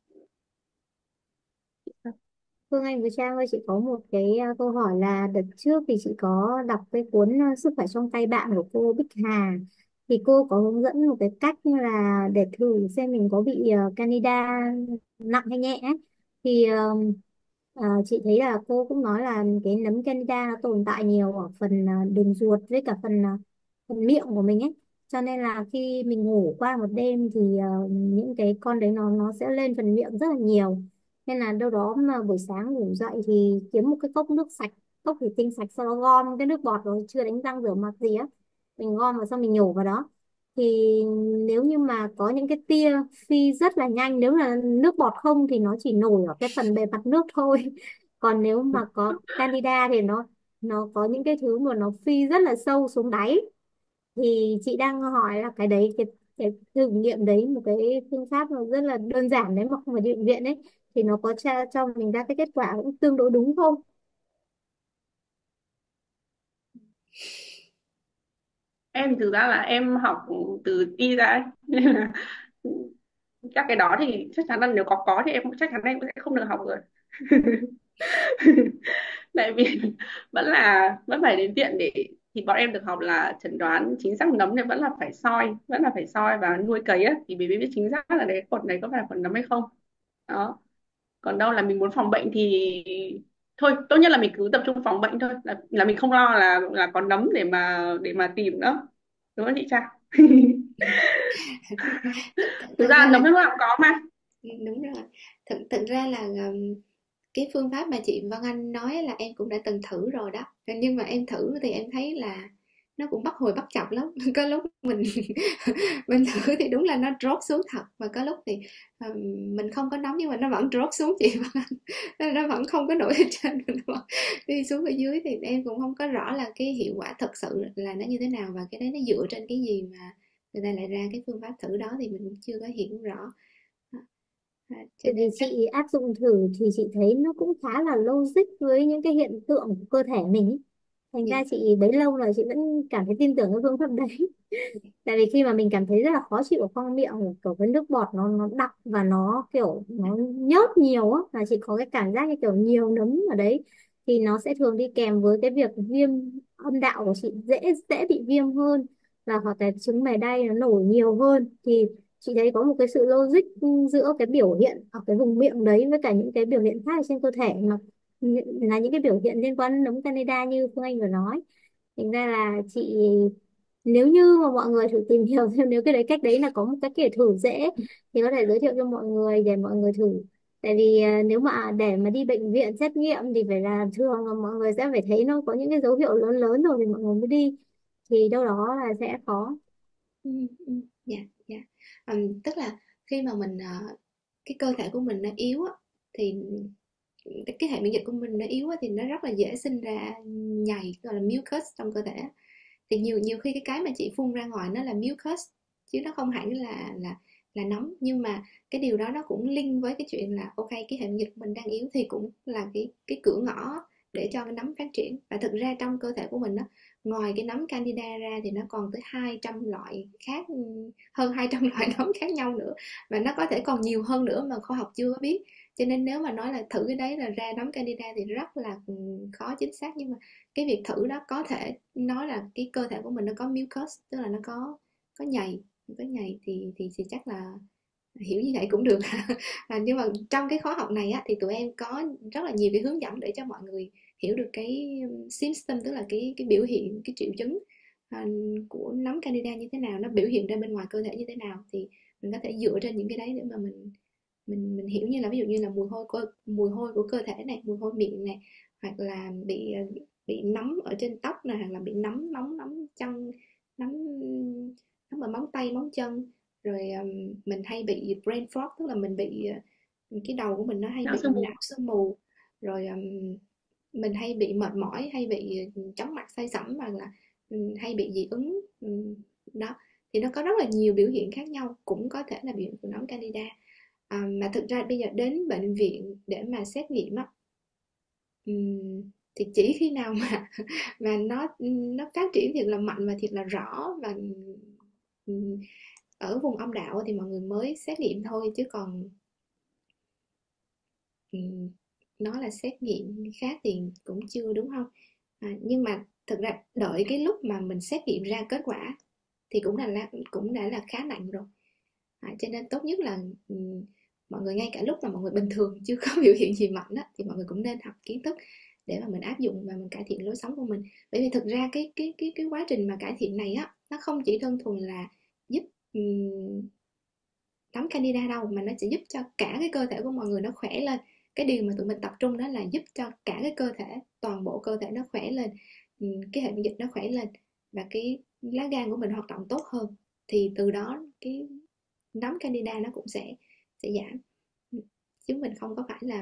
Phương Anh với Trang ơi, chị có một cái câu hỏi là đợt trước thì chị có đọc cái cuốn Sức khỏe trong tay bạn của cô Bích Hà, thì cô có hướng dẫn một cái cách như là để thử xem mình có bị Candida nặng hay nhẹ ấy. Thì chị thấy là cô cũng nói là cái nấm Candida nó tồn tại nhiều ở phần đường ruột với cả phần miệng của mình ấy, cho nên là khi mình ngủ qua một đêm thì những cái con đấy nó sẽ lên phần miệng rất là nhiều, nên là đâu đó mà buổi sáng ngủ dậy thì kiếm một cái cốc nước sạch, cốc thủy tinh sạch, sau đó gom cái nước bọt rồi chưa đánh răng rửa mặt gì á, mình gom vào xong mình nhổ vào đó. Thì nếu như mà có những cái tia phi rất là nhanh, nếu là nước bọt không thì nó chỉ nổi ở cái phần bề mặt nước thôi. Còn nếu mà có candida thì nó có những cái thứ mà nó phi rất là sâu xuống đáy. Thì chị đang hỏi là cái đấy, cái thử nghiệm đấy, một cái phương pháp nó rất là đơn giản đấy mà không phải đi bệnh viện ấy, thì nó có cho mình ra cái kết quả cũng tương đối đúng không? Em thực ra là em học từ y ra ấy. Nên là các cái đó thì chắc chắn là nếu có thì em cũng chắc chắn em sẽ không được học rồi. Tại vì vẫn phải đến viện để, thì bọn em được học là chẩn đoán chính xác nấm thì vẫn là phải soi và nuôi cấy á, thì mới biết chính xác là cái khuẩn này có phải là khuẩn nấm hay không. Đó. Còn đâu là mình muốn phòng bệnh thì thôi, tốt nhất là mình cứ tập trung phòng bệnh thôi, là mình không lo là có nấm để mà tìm nữa, đúng không chị Trang? Thực Thật ra ra là nấm lúc nào cũng có mà. đúng rồi. Thực ra là cái phương pháp mà chị Văn Anh nói là em cũng đã từng thử rồi đó, nhưng mà em thử thì em thấy là nó cũng bắt hồi bắt chập lắm. Có lúc mình thử thì đúng là nó drop xuống thật, và có lúc thì mình không có nóng nhưng mà nó vẫn drop xuống, chị Văn Anh. Nó vẫn không có nổi lên trên, mình vẫn đi xuống ở dưới, thì em cũng không có rõ là cái hiệu quả thật sự là nó như thế nào, và cái đấy nó dựa trên cái gì mà người ta lại ra cái phương pháp thử đó thì mình cũng chưa có hiểu rõ. Cho Tại vì nên chắc chị áp dụng thử thì chị thấy nó cũng khá là logic với những cái hiện tượng của cơ thể mình ý. Thành Dạ. ra chị bấy lâu rồi chị vẫn cảm thấy tin tưởng cái phương pháp đấy. Tại vì khi mà mình cảm thấy rất là khó chịu ở khoang miệng, kiểu cái nước bọt nó đặc và nó kiểu nó nhớt nhiều á, và chị có cái cảm giác như kiểu nhiều nấm ở đấy, thì nó sẽ thường đi kèm với cái việc viêm âm đạo của chị dễ dễ bị viêm hơn, và hoặc là trứng mề đay nó nổi nhiều hơn. Thì chị thấy có một cái sự logic giữa cái biểu hiện ở cái vùng miệng đấy với cả những cái biểu hiện khác ở trên cơ thể, mà là những cái biểu hiện liên quan đến nấm Candida như Phương Anh vừa nói. Thành ra là chị, nếu như mà mọi người thử tìm hiểu xem nếu cái đấy, cách đấy là có một cái kiểu thử dễ, thì có thể giới thiệu cho mọi người để mọi người thử. Tại vì nếu mà để mà đi bệnh viện xét nghiệm thì phải là thường là mọi người sẽ phải thấy nó có những cái dấu hiệu lớn lớn rồi thì mọi người mới đi, thì đâu đó là sẽ khó. Dạ, dạ. Tức là khi mà mình cái cơ thể của mình nó yếu á, thì cái hệ miễn dịch của mình nó yếu á, thì nó rất là dễ sinh ra nhầy, gọi là mucus trong cơ thể. Thì nhiều nhiều khi cái mà chị phun ra ngoài nó là mucus, chứ nó không hẳn là nấm. Nhưng mà cái điều đó nó cũng link với cái chuyện là ok, cái hệ miễn dịch của mình đang yếu thì cũng là cái cửa ngõ để cho cái nấm phát triển. Và thực ra trong cơ thể của mình đó, ngoài cái nấm candida ra thì nó còn tới 200 loại khác, hơn 200 loại nấm khác nhau nữa, và nó có thể còn nhiều hơn nữa mà khoa học chưa có biết. Cho nên nếu mà nói là thử cái đấy là ra nấm candida thì rất là khó chính xác. Nhưng mà cái việc thử đó có thể nói là cái cơ thể của mình nó có mucus, tức là nó có nhầy, thì chắc là hiểu như vậy cũng được. Nhưng mà trong cái khóa học này á, thì tụi em có rất là nhiều cái hướng dẫn để cho mọi người hiểu được cái symptom, tức là cái biểu hiện, cái triệu chứng à, của nấm candida như thế nào, nó biểu hiện ra bên ngoài cơ thể như thế nào. Thì mình có thể dựa trên những cái đấy để mà mình hiểu, như là ví dụ như là mùi hôi của cơ thể này, mùi hôi miệng này, hoặc là bị nấm ở trên tóc này, hoặc là bị nấm nóng nóng chân, nấm nấm ở móng tay móng chân. Rồi mình hay bị brain fog, tức là mình bị cái đầu của mình nó hay Não bị sương mù. não sương mù. Rồi mình hay bị mệt mỏi, hay bị chóng mặt, say sẩm, hoặc là hay bị dị ứng. Đó, thì nó có rất là nhiều biểu hiện khác nhau, cũng có thể là biểu hiện của nấm candida. Mà thực ra bây giờ đến bệnh viện để mà xét nghiệm á, thì chỉ khi nào mà nó phát triển thiệt là mạnh và thiệt là rõ, và ở vùng âm đạo thì mọi người mới xét nghiệm thôi, chứ còn nói là xét nghiệm khác thì cũng chưa, đúng không? Nhưng mà thực ra đợi cái lúc mà mình xét nghiệm ra kết quả thì cũng đã là khá nặng rồi. Cho nên tốt nhất là mọi người, ngay cả lúc mà mọi người bình thường chưa có biểu hiện gì mạnh á, thì mọi người cũng nên học kiến thức để mà mình áp dụng và mình cải thiện lối sống của mình. Bởi vì thực ra cái quá trình mà cải thiện này á, nó không chỉ đơn thuần là giúp tắm candida đâu, mà nó sẽ giúp cho cả cái cơ thể của mọi người nó khỏe lên. Cái điều mà tụi mình tập trung đó là giúp cho cả cái cơ thể, toàn bộ cơ thể nó khỏe lên, cái hệ miễn dịch nó khỏe lên, và cái lá gan của mình hoạt động tốt hơn. Thì từ đó cái nấm candida nó cũng sẽ giảm. Chứ mình không có phải là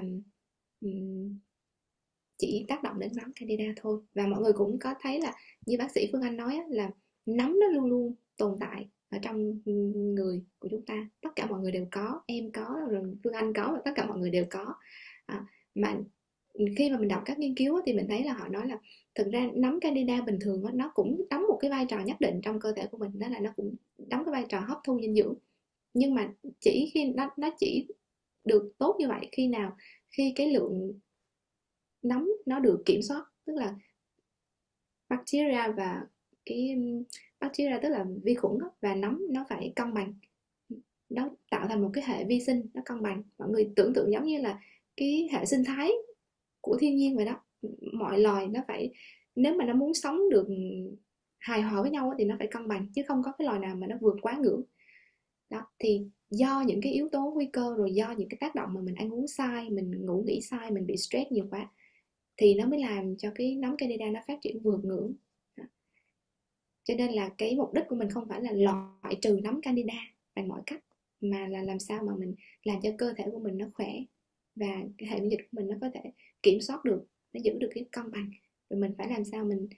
chỉ tác động đến nấm candida thôi. Và mọi người cũng có thấy là như bác sĩ Phương Anh nói là nấm nó luôn luôn tồn tại ở trong người của chúng ta. Tất cả mọi người đều có, em có, rồi Phương Anh có, và tất cả mọi người đều có. Mà khi mà mình đọc các nghiên cứu thì mình thấy là họ nói là thực ra nấm candida bình thường nó cũng đóng một cái vai trò nhất định trong cơ thể của mình, đó là nó cũng đóng cái vai trò hấp thu dinh dưỡng. Nhưng mà chỉ khi nó chỉ được tốt như vậy khi nào, khi cái lượng nấm nó được kiểm soát, tức là bacteria và cái bacteria tức là vi khuẩn đó, và nấm nó phải cân bằng, nó tạo thành một cái hệ vi sinh nó cân bằng. Mọi người tưởng tượng giống như là cái hệ sinh thái của thiên nhiên vậy đó. Mọi loài nó phải, nếu mà nó muốn sống được hài hòa với nhau thì nó phải cân bằng, chứ không có cái loài nào mà nó vượt quá ngưỡng. Đó, thì do những cái yếu tố nguy cơ, rồi do những cái tác động mà mình ăn uống sai, mình ngủ nghỉ sai, mình bị stress nhiều quá, thì nó mới làm cho cái nấm candida nó phát triển vượt ngưỡng. Đó. Cho nên là cái mục đích của mình không phải là loại trừ nấm candida bằng mọi cách, mà là làm sao mà mình làm cho cơ thể của mình nó khỏe, và cái hệ miễn dịch của mình nó có thể kiểm soát được, nó giữ được cái cân bằng. Rồi mình phải làm sao mình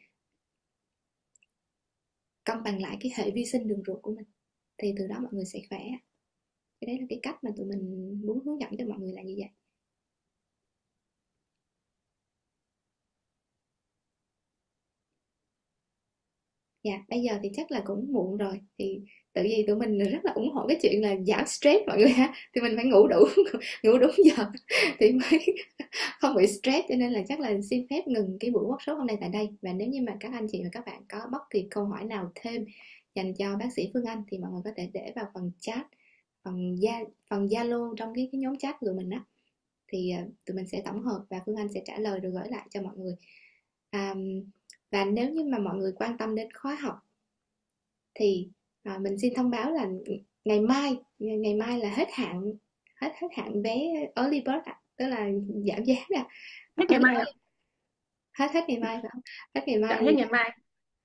cân bằng lại cái hệ vi sinh đường ruột của mình, thì từ đó mọi người sẽ khỏe. Cái đấy là cái cách mà tụi mình muốn hướng dẫn cho mọi người là như vậy. Dạ, bây giờ thì chắc là cũng muộn rồi, thì tự nhiên tụi mình rất là ủng hộ cái chuyện là giảm stress mọi người ha, thì mình phải ngủ đủ ngủ đúng giờ thì mới không bị stress, cho nên là chắc là xin phép ngừng cái buổi workshop hôm nay tại đây. Và nếu như mà các anh chị và các bạn có bất kỳ câu hỏi nào thêm dành cho bác sĩ Phương Anh thì mọi người có thể để vào phần chat, phần Zalo trong cái nhóm chat của tụi mình á, thì tụi mình sẽ tổng hợp và Phương Anh sẽ trả lời rồi gửi lại cho mọi người. à, và nếu như mà mọi người quan tâm đến khóa học thì mình xin thông báo là ngày mai là hết hạn vé early bird tức là giảm giá nè. Hết ngày Early mai ạ. bird hết ngày mai phải không? Hết ngày Dạ mai hết thì ngày mai.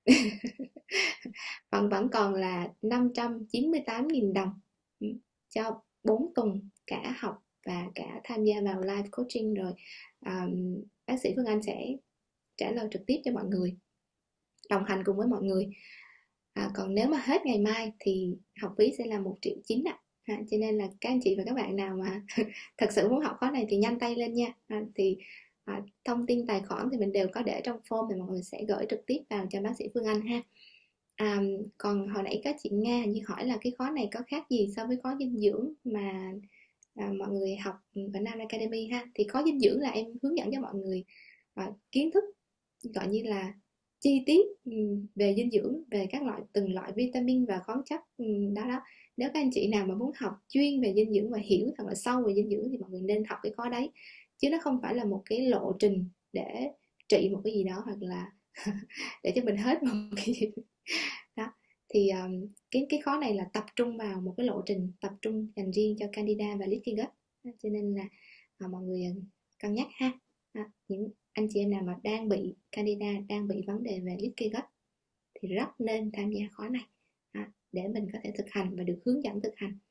vẫn còn là 598.000 đồng cho 4 tuần cả học và cả tham gia vào live coaching rồi. Bác sĩ Phương Anh sẽ trả lời trực tiếp cho mọi người, đồng hành cùng với mọi người. Còn nếu mà hết ngày mai thì học phí sẽ là 1,9 triệu ạ. Cho nên là các anh chị và các bạn nào mà thật sự muốn học khóa này thì nhanh tay lên nha. Thì thông tin tài khoản thì mình đều có để trong form, thì mọi người sẽ gửi trực tiếp vào cho bác sĩ Phương Anh ha. Còn hồi nãy có chị Nga như hỏi là cái khóa này có khác gì so với khóa dinh dưỡng mà mọi người học ở Nam Academy ha. Thì khóa dinh dưỡng là em hướng dẫn cho mọi người kiến thức gọi như là chi tiết về dinh dưỡng, về từng loại vitamin và khoáng chất đó đó. Nếu các anh chị nào mà muốn học chuyên về dinh dưỡng và hiểu thật là sâu về dinh dưỡng thì mọi người nên học cái khóa đấy, chứ nó không phải là một cái lộ trình để trị một cái gì đó, hoặc là để cho mình hết một cái gì đó. Thì cái khóa này là tập trung vào một cái lộ trình tập trung dành riêng cho Candida và Leaky Gut, cho nên là mọi người cân nhắc ha. Những anh chị em nào mà đang bị Candida, đang bị vấn đề về Leaky Gut thì rất nên tham gia khóa này để mình có thể thực hành và được hướng dẫn thực hành.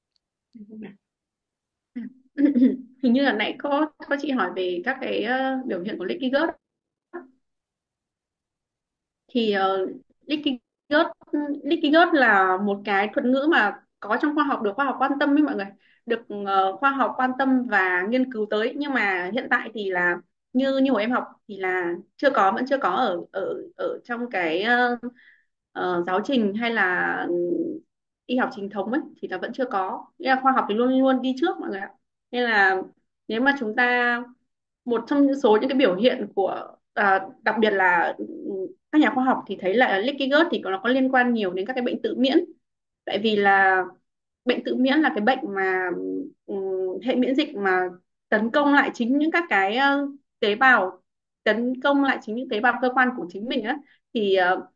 Hình như là nãy có chị hỏi về các cái biểu hiện của leaky gut. Thì leaky gut leaky gut là một cái thuật ngữ mà có trong khoa học, được khoa học quan tâm với mọi người, được khoa học quan tâm và nghiên cứu tới, nhưng mà hiện tại thì là như như hồi em học thì là vẫn chưa có ở ở ở trong cái giáo trình hay là y học chính thống ấy, thì là vẫn chưa có. Nghĩa là khoa học thì luôn luôn đi trước mọi người ạ. Nên là nếu mà chúng ta, một trong những số những cái biểu hiện của đặc biệt là các nhà khoa học thì thấy là leaky gut thì nó có liên quan nhiều đến các cái bệnh tự miễn. Tại vì là bệnh tự miễn là cái bệnh mà hệ miễn dịch mà tấn công lại chính những các cái tế bào, tấn công lại chính những tế bào cơ quan của chính mình á. thì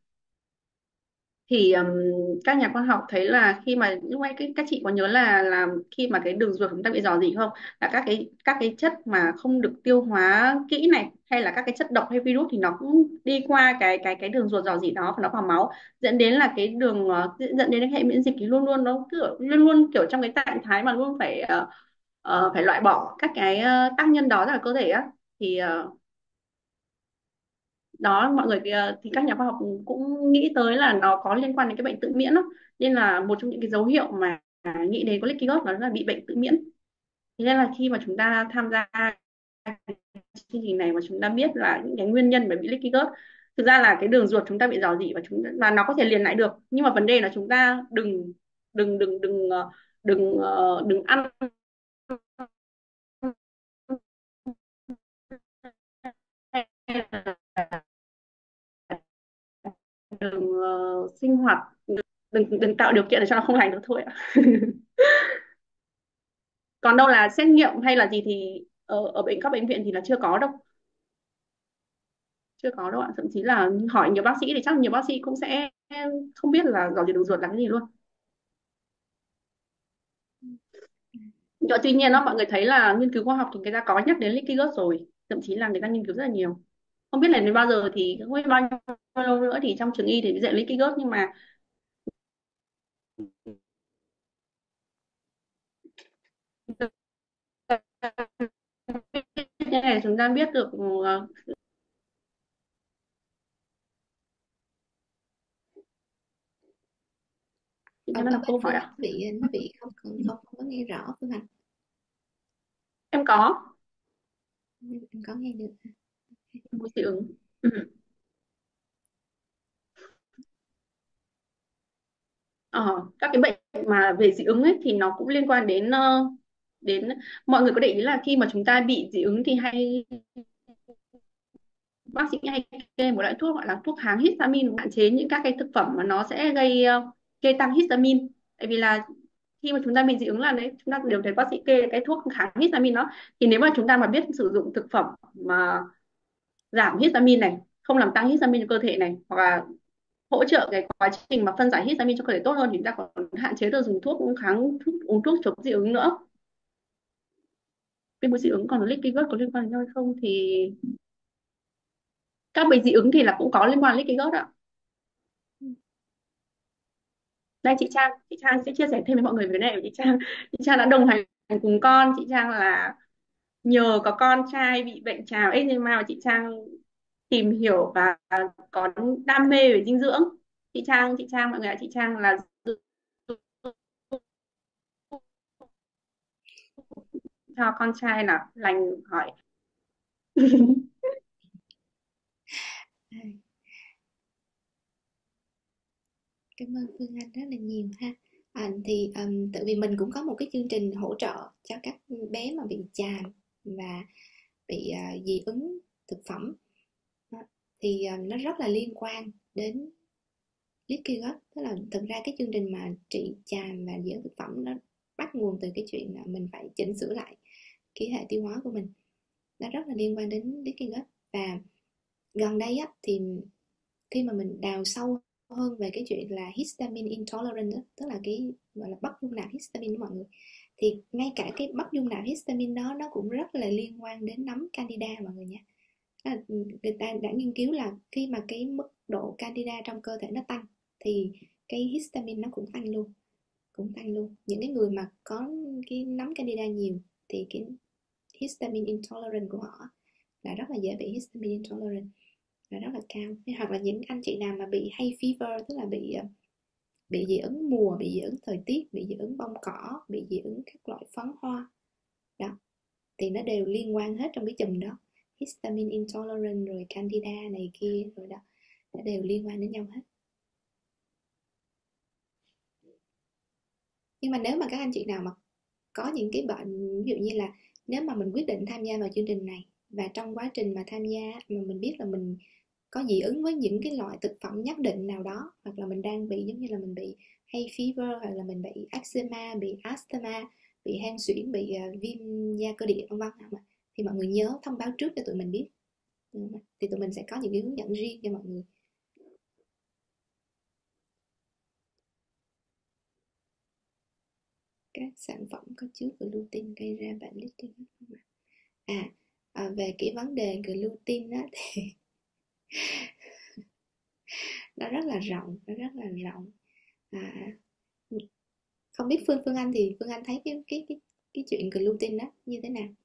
thì các nhà khoa học thấy là khi mà lúc nãy các chị có nhớ là khi mà cái đường ruột của chúng ta bị rò rỉ không, là các cái chất mà không được tiêu hóa kỹ này, hay là các cái chất độc hay virus thì nó cũng đi qua cái đường ruột rò rỉ đó và nó vào máu, dẫn đến là cái đường dẫn đến cái hệ miễn dịch thì luôn luôn nó kiểu luôn luôn kiểu trong cái trạng thái mà luôn phải phải loại bỏ các cái tác nhân đó ra khỏi cơ thể á. Thì đó mọi người thì các nhà khoa học cũng nghĩ tới là nó có liên quan đến cái bệnh tự miễn đó. Nên là một trong những cái dấu hiệu mà nghĩ đến có leaky gut đó là bị bệnh tự miễn. Thế nên là khi mà chúng ta tham gia chương trình này mà chúng ta biết là những cái nguyên nhân mà bị leaky gut, thực ra là cái đường ruột chúng ta bị rò rỉ và nó có thể liền lại được, nhưng mà vấn đề là chúng ta đừng đừng đừng đừng đừng ăn đừng sinh hoạt, đừng đừng tạo điều kiện để cho nó không lành được thôi ạ. Còn đâu là xét nghiệm hay là gì thì ở các bệnh viện thì là chưa có đâu, chưa có đâu ạ. Thậm chí là hỏi nhiều bác sĩ thì chắc nhiều bác sĩ cũng sẽ không biết là rò rỉ đường ruột là cái gì luôn. Tuy nhiên đó mọi người thấy là nghiên cứu khoa học thì người ta có nhắc đến leaky gut rồi, thậm chí là người ta nghiên cứu rất là nhiều. Không biết là đến bao giờ thì không biết bao nhiêu lâu nữa thì trong trường y thì dạy leaky gut, nhưng mà cái này chúng ta biết được ở, cho nó ở là bên câu hỏi Phương Anh à. nó bị không có nghe rõ Phương Anh. Em có Em có nghe được. một dị ứng. Ừ. Các cái bệnh mà về dị ứng ấy thì nó cũng liên quan đến mọi người có để ý là khi mà chúng ta bị dị ứng thì bác sĩ hay kê một loại thuốc gọi là thuốc kháng histamine, hạn chế những các cái thực phẩm mà nó sẽ gây tăng histamine. Tại vì là khi mà chúng ta bị dị ứng là đấy, chúng ta đều thấy bác sĩ kê cái thuốc kháng histamine đó. Thì nếu mà chúng ta mà biết sử dụng thực phẩm mà giảm histamine này, không làm tăng histamine cho cơ thể này, hoặc là hỗ trợ cái quá trình mà phân giải histamine cho cơ thể tốt hơn, thì chúng ta còn hạn chế được dùng uống thuốc chống dị ứng nữa. Viêm mũi dị ứng còn leaky gut có liên quan đến nhau hay không thì các bệnh dị ứng thì là cũng có liên quan đến leaky gut ạ. Đây chị Trang sẽ chia sẻ thêm với mọi người về cái này. Chị Trang đã đồng hành cùng con. Chị Trang là nhờ có con trai bị bệnh trào eczema mà chị Trang tìm hiểu và có đam mê về dinh dưỡng. Chị Trang mọi người ạ, chị Trang là cho con trai là lành hỏi. Cảm ơn Phương Anh rất là nhiều ha. Thì tự vì mình cũng có một cái chương trình hỗ trợ cho các bé mà bị chàm và bị dị ứng thực phẩm. Thì nó rất là liên quan đến leaky gut. Tức là thực ra cái chương trình mà trị chàm và dị ứng thực phẩm nó bắt nguồn từ cái chuyện là mình phải chỉnh sửa lại cái hệ tiêu hóa của mình. Nó rất là liên quan đến leaky gut. Và gần đây á, thì khi mà mình đào sâu hơn về cái chuyện là histamine intolerance đó, tức là cái gọi là bất dung nạp histamine của mọi người, thì ngay cả cái bất dung nạp histamine đó nó cũng rất là liên quan đến nấm candida mọi người nhé. Người ta đã nghiên cứu là khi mà cái mức độ candida trong cơ thể nó tăng thì cái histamine nó cũng tăng luôn. Những cái người mà có cái nấm candida nhiều thì cái histamine intolerance của họ là rất là dễ bị histamine intolerance, là rất là cao. Hoặc là những anh chị nào mà bị hay fever, tức là bị dị ứng mùa, bị dị ứng thời tiết, bị dị ứng bông cỏ, bị dị ứng các loại phấn hoa đó, thì nó đều liên quan hết trong cái chùm đó. Histamine intolerant rồi candida này kia rồi đó, nó đều liên quan đến nhau hết. Nhưng mà nếu mà các anh chị nào mà có những cái bệnh, ví dụ như là nếu mà mình quyết định tham gia vào chương trình này và trong quá trình mà tham gia mà mình biết là mình có dị ứng với những cái loại thực phẩm nhất định nào đó, hoặc là mình đang bị giống như là mình bị hay fever, hoặc là mình bị eczema, bị asthma, bị hen suyễn, bị viêm da cơ địa vân vân, thì mọi người nhớ thông báo trước cho tụi mình biết, thì tụi mình sẽ có những cái hướng dẫn riêng cho mọi người. Các sản phẩm có chứa gluten gây ra bệnh leaky gut. Về cái vấn đề gluten á, thì nó rất là rộng. Không biết Phương Anh thì Phương Anh thấy cái chuyện gluten đó như thế nào?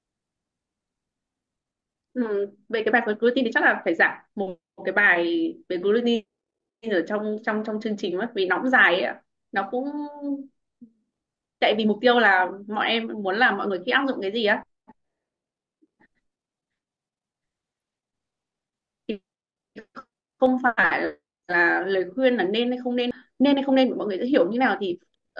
Về cái bài về gluten thì chắc là phải giảm một cái bài về gluten ở trong trong trong chương trình mất, vì nó cũng dài ấy ạ. Nó cũng tại vì mục tiêu là mọi em muốn làm mọi người khi áp dụng cái gì á thì không phải là lời khuyên là nên hay không nên, nên hay không nên, mọi người sẽ hiểu như nào thì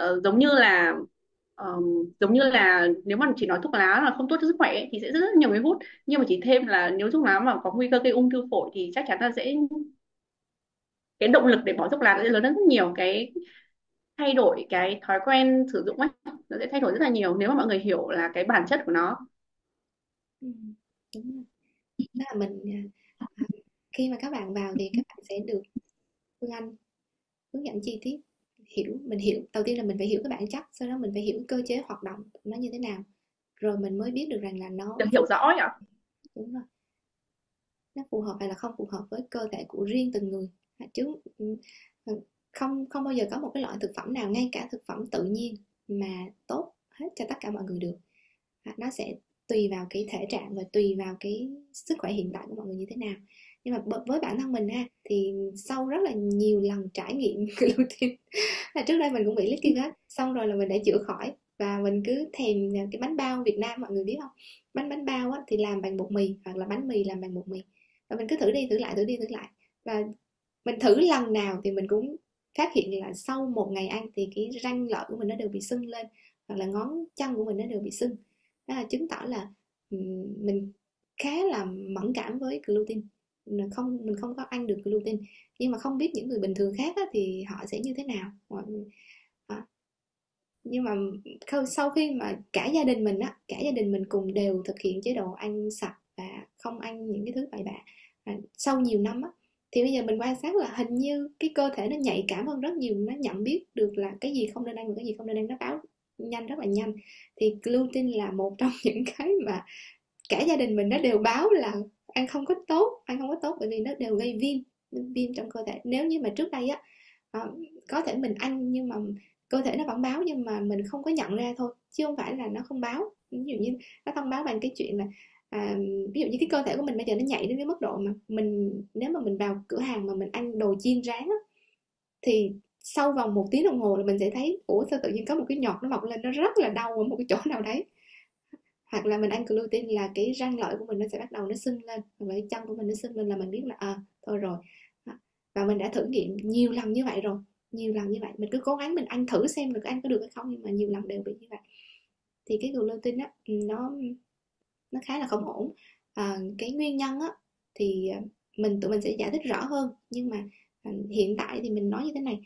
giống như là nếu mà chỉ nói thuốc lá là không tốt cho sức khỏe ấy, thì sẽ rất nhiều người hút. Nhưng mà chỉ thêm là nếu thuốc lá mà có nguy cơ gây ung thư phổi thì chắc chắn là cái động lực để bỏ thuốc lá sẽ lớn hơn rất nhiều. Cái thay đổi cái thói quen sử dụng ấy, nó sẽ thay đổi rất là nhiều nếu mà mọi người hiểu là cái bản chất của nó. Đúng rồi. Đó là mình khi mà các bạn vào thì các bạn sẽ được Phương Anh hướng dẫn chi tiết. Mình hiểu đầu tiên là mình phải hiểu cái bản chất, sau đó mình phải hiểu cơ chế hoạt động nó như thế nào, rồi mình mới biết được rằng là nó Được hiểu rõ ấy ạ. đúng rồi, nó phù hợp hay là không phù hợp với cơ thể của riêng từng người, chứ không bao giờ có một cái loại thực phẩm nào, ngay cả thực phẩm tự nhiên mà tốt hết cho tất cả mọi người được. Nó sẽ tùy vào cái thể trạng và tùy vào cái sức khỏe hiện tại của mọi người như thế nào. Nhưng mà với bản thân mình ha, thì sau rất là nhiều lần trải nghiệm gluten, là trước đây mình cũng bị leaky gut, xong rồi là mình đã chữa khỏi và mình cứ thèm cái bánh bao Việt Nam, mọi người biết không? Bánh bao á, thì làm bằng bột mì, hoặc là bánh mì làm bằng bột mì, và mình cứ thử đi thử lại, và mình thử lần nào thì mình cũng phát hiện là sau một ngày ăn thì cái răng lợi của mình nó đều bị sưng lên, hoặc là ngón chân của mình nó đều bị sưng. Đó là chứng tỏ là mình khá là mẫn cảm với gluten. Mình không có ăn được gluten, nhưng mà không biết những người bình thường khác á, thì họ sẽ như thế nào. Nhưng mà sau khi mà cả gia đình mình á, cả gia đình mình cùng đều thực hiện chế độ ăn sạch và không ăn những cái thứ bậy bạ, sau nhiều năm á, thì bây giờ mình quan sát là hình như cái cơ thể nó nhạy cảm hơn rất nhiều, nó nhận biết được là cái gì không nên ăn và cái gì không nên ăn, nó báo nhanh, rất là nhanh. Thì gluten là một trong những cái mà cả gia đình mình nó đều báo là ăn không có tốt, ăn không có tốt, bởi vì nó đều gây viêm trong cơ thể. Nếu như mà trước đây á, có thể mình ăn nhưng mà cơ thể nó vẫn báo, nhưng mà mình không có nhận ra thôi, chứ không phải là nó không báo. Ví dụ như nó thông báo bằng cái chuyện là ví dụ như cái cơ thể của mình bây giờ nó nhạy đến cái mức độ mà nếu mà mình vào cửa hàng mà mình ăn đồ chiên rán á, thì sau vòng 1 tiếng đồng hồ là mình sẽ thấy ủa sao tự nhiên có một cái nhọt nó mọc lên, nó rất là đau ở một cái chỗ nào đấy. Hoặc là mình ăn gluten là cái răng lợi của mình nó sẽ bắt đầu nó sưng lên, hoặc là cái chân của mình nó sưng lên, là mình biết là thôi rồi. Và mình đã thử nghiệm nhiều lần như vậy rồi, nhiều lần như vậy mình cứ cố gắng mình ăn thử xem được ăn có được hay không, nhưng mà nhiều lần đều bị như vậy. Thì cái gluten á, nó khá là không ổn. Cái nguyên nhân á thì tụi mình sẽ giải thích rõ hơn, nhưng mà hiện tại thì mình nói như thế này.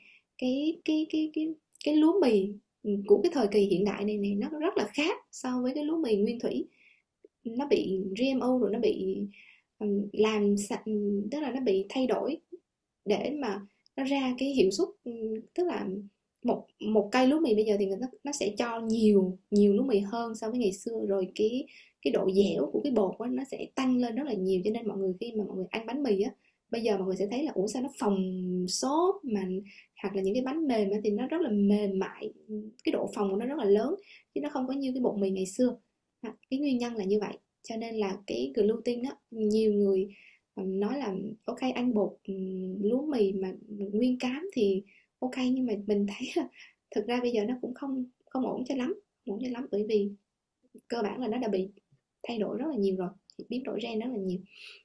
Cái lúa mì của cái thời kỳ hiện đại này nó rất là khác so với cái lúa mì nguyên thủy. Nó bị GMO rồi, nó bị làm sạch, tức là nó bị thay đổi để mà nó ra cái hiệu suất. Tức là một cây lúa mì bây giờ thì nó sẽ cho nhiều lúa mì hơn so với ngày xưa, rồi cái độ dẻo của cái bột đó, nó sẽ tăng lên rất là nhiều. Cho nên mọi người khi mà mọi người ăn bánh mì á, bây giờ mọi người sẽ thấy là ủa sao nó phồng xốp, mà hoặc là những cái bánh mềm thì nó rất là mềm mại, cái độ phồng của nó rất là lớn, chứ nó không có như cái bột mì ngày xưa. Cái nguyên nhân là như vậy. Cho nên là cái gluten á, nhiều người nói là ok ăn bột lúa mì mà nguyên cám thì ok, nhưng mà mình thấy là thực ra bây giờ nó cũng không ổn cho lắm, bởi vì cơ bản là nó đã bị thay đổi rất là nhiều rồi, biến đổi gen rất là nhiều.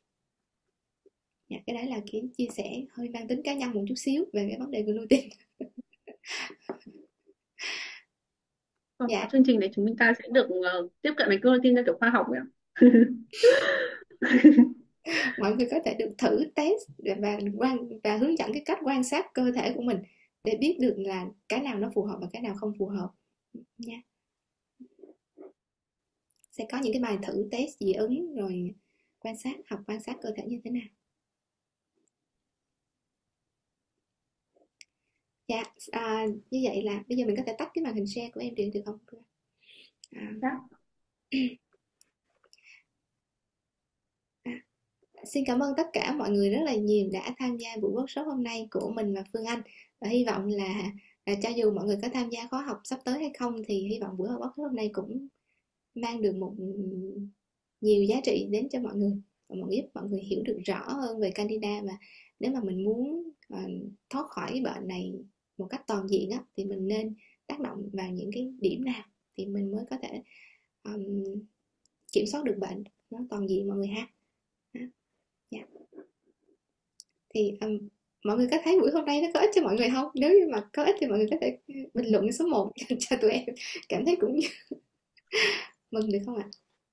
Cái đấy là cái chia sẻ hơi mang tính cá nhân một chút xíu về cái vấn đề gluten. Còn có Dạ. chương trình để chúng ta sẽ được tiếp cận với protein theo kiểu khoa học ấy ạ. Mọi người có thể được thử test và hướng dẫn cái cách quan sát cơ thể của mình để biết được là cái nào nó phù hợp và cái nào không phù hợp nha. Sẽ có những cái bài thử test dị ứng, rồi học quan sát cơ thể như thế nào. Dạ, như vậy là bây giờ mình có thể tắt cái màn hình share của em được không? Dạ. Xin cảm ơn tất cả mọi người rất là nhiều đã tham gia buổi workshop hôm nay của mình và Phương Anh. Và hy vọng là cho dù mọi người có tham gia khóa học sắp tới hay không, thì hy vọng buổi workshop hôm nay cũng mang được nhiều giá trị đến cho mọi người, và giúp mọi người hiểu được rõ hơn về Candida. Và nếu mà mình muốn thoát khỏi cái bệnh này một cách toàn diện á, thì mình nên tác động vào những cái điểm nào thì mình mới có thể kiểm soát được bệnh nó toàn diện mọi người ha. Yeah. Thì mọi người có thấy buổi hôm nay nó có ích cho mọi người không? Nếu như mà có ích thì mọi người có thể bình luận số 1 cho tụi em cảm thấy cũng mừng được không ạ?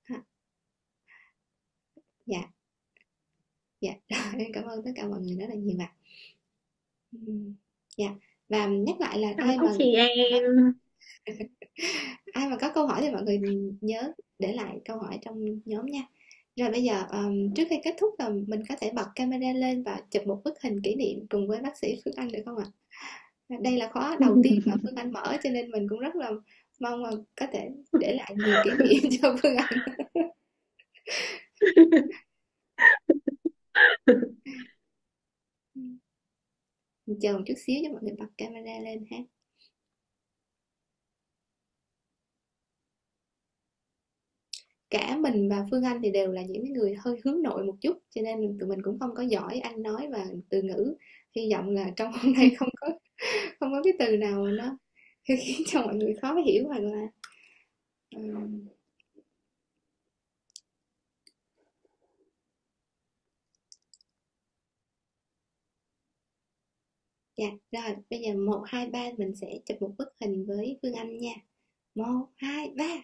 Dạ. Dạ, em cảm ơn tất cả mọi người rất là nhiều ạ. Dạ, và nhắc lại là ai mà ai mà có câu hỏi thì mọi người nhớ để lại câu hỏi trong nhóm nha. Rồi bây giờ trước khi kết thúc là mình có thể bật camera lên và chụp một bức hình kỷ niệm cùng với bác sĩ Phương Anh được không ạ? Đây là khóa đầu tiên mà Phương Anh mở, cho nên mình cũng rất là mong có thể để lại nhiều kỷ niệm cho Phương Anh. Chờ một chút xíu cho mọi người bật camera lên ha. Cả mình và Phương Anh thì đều là những người hơi hướng nội một chút, cho nên tụi mình cũng không có giỏi ăn nói và từ ngữ. Hy vọng là trong hôm nay không có cái từ nào mà nó khiến cho mọi người khó hiểu, hoặc là Dạ, rồi, bây giờ một 2 3 mình sẽ chụp một bức hình với Phương Anh nha. Một 2 3.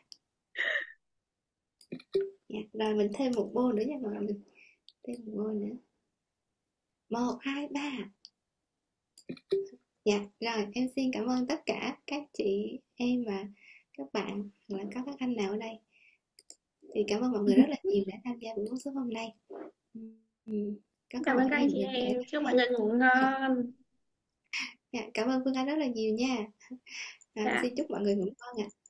Dạ, rồi mình thêm một bô nữa nha mọi người, mình thêm một bô nữa. Một 2 3. Dạ, rồi em xin cảm ơn tất cả các chị em và các bạn, hoặc là các anh nào ở đây. Thì cảm ơn mọi người rất là nhiều đã tham gia buổi workshop hôm nay. Có Cảm câu ơn hỏi các anh gì chị mình có thể em, chúc mọi người ngủ ngon. dạ, cảm ơn Phương Anh rất là nhiều nha. Dạ. Xin chúc mọi người ngủ ngon ạ.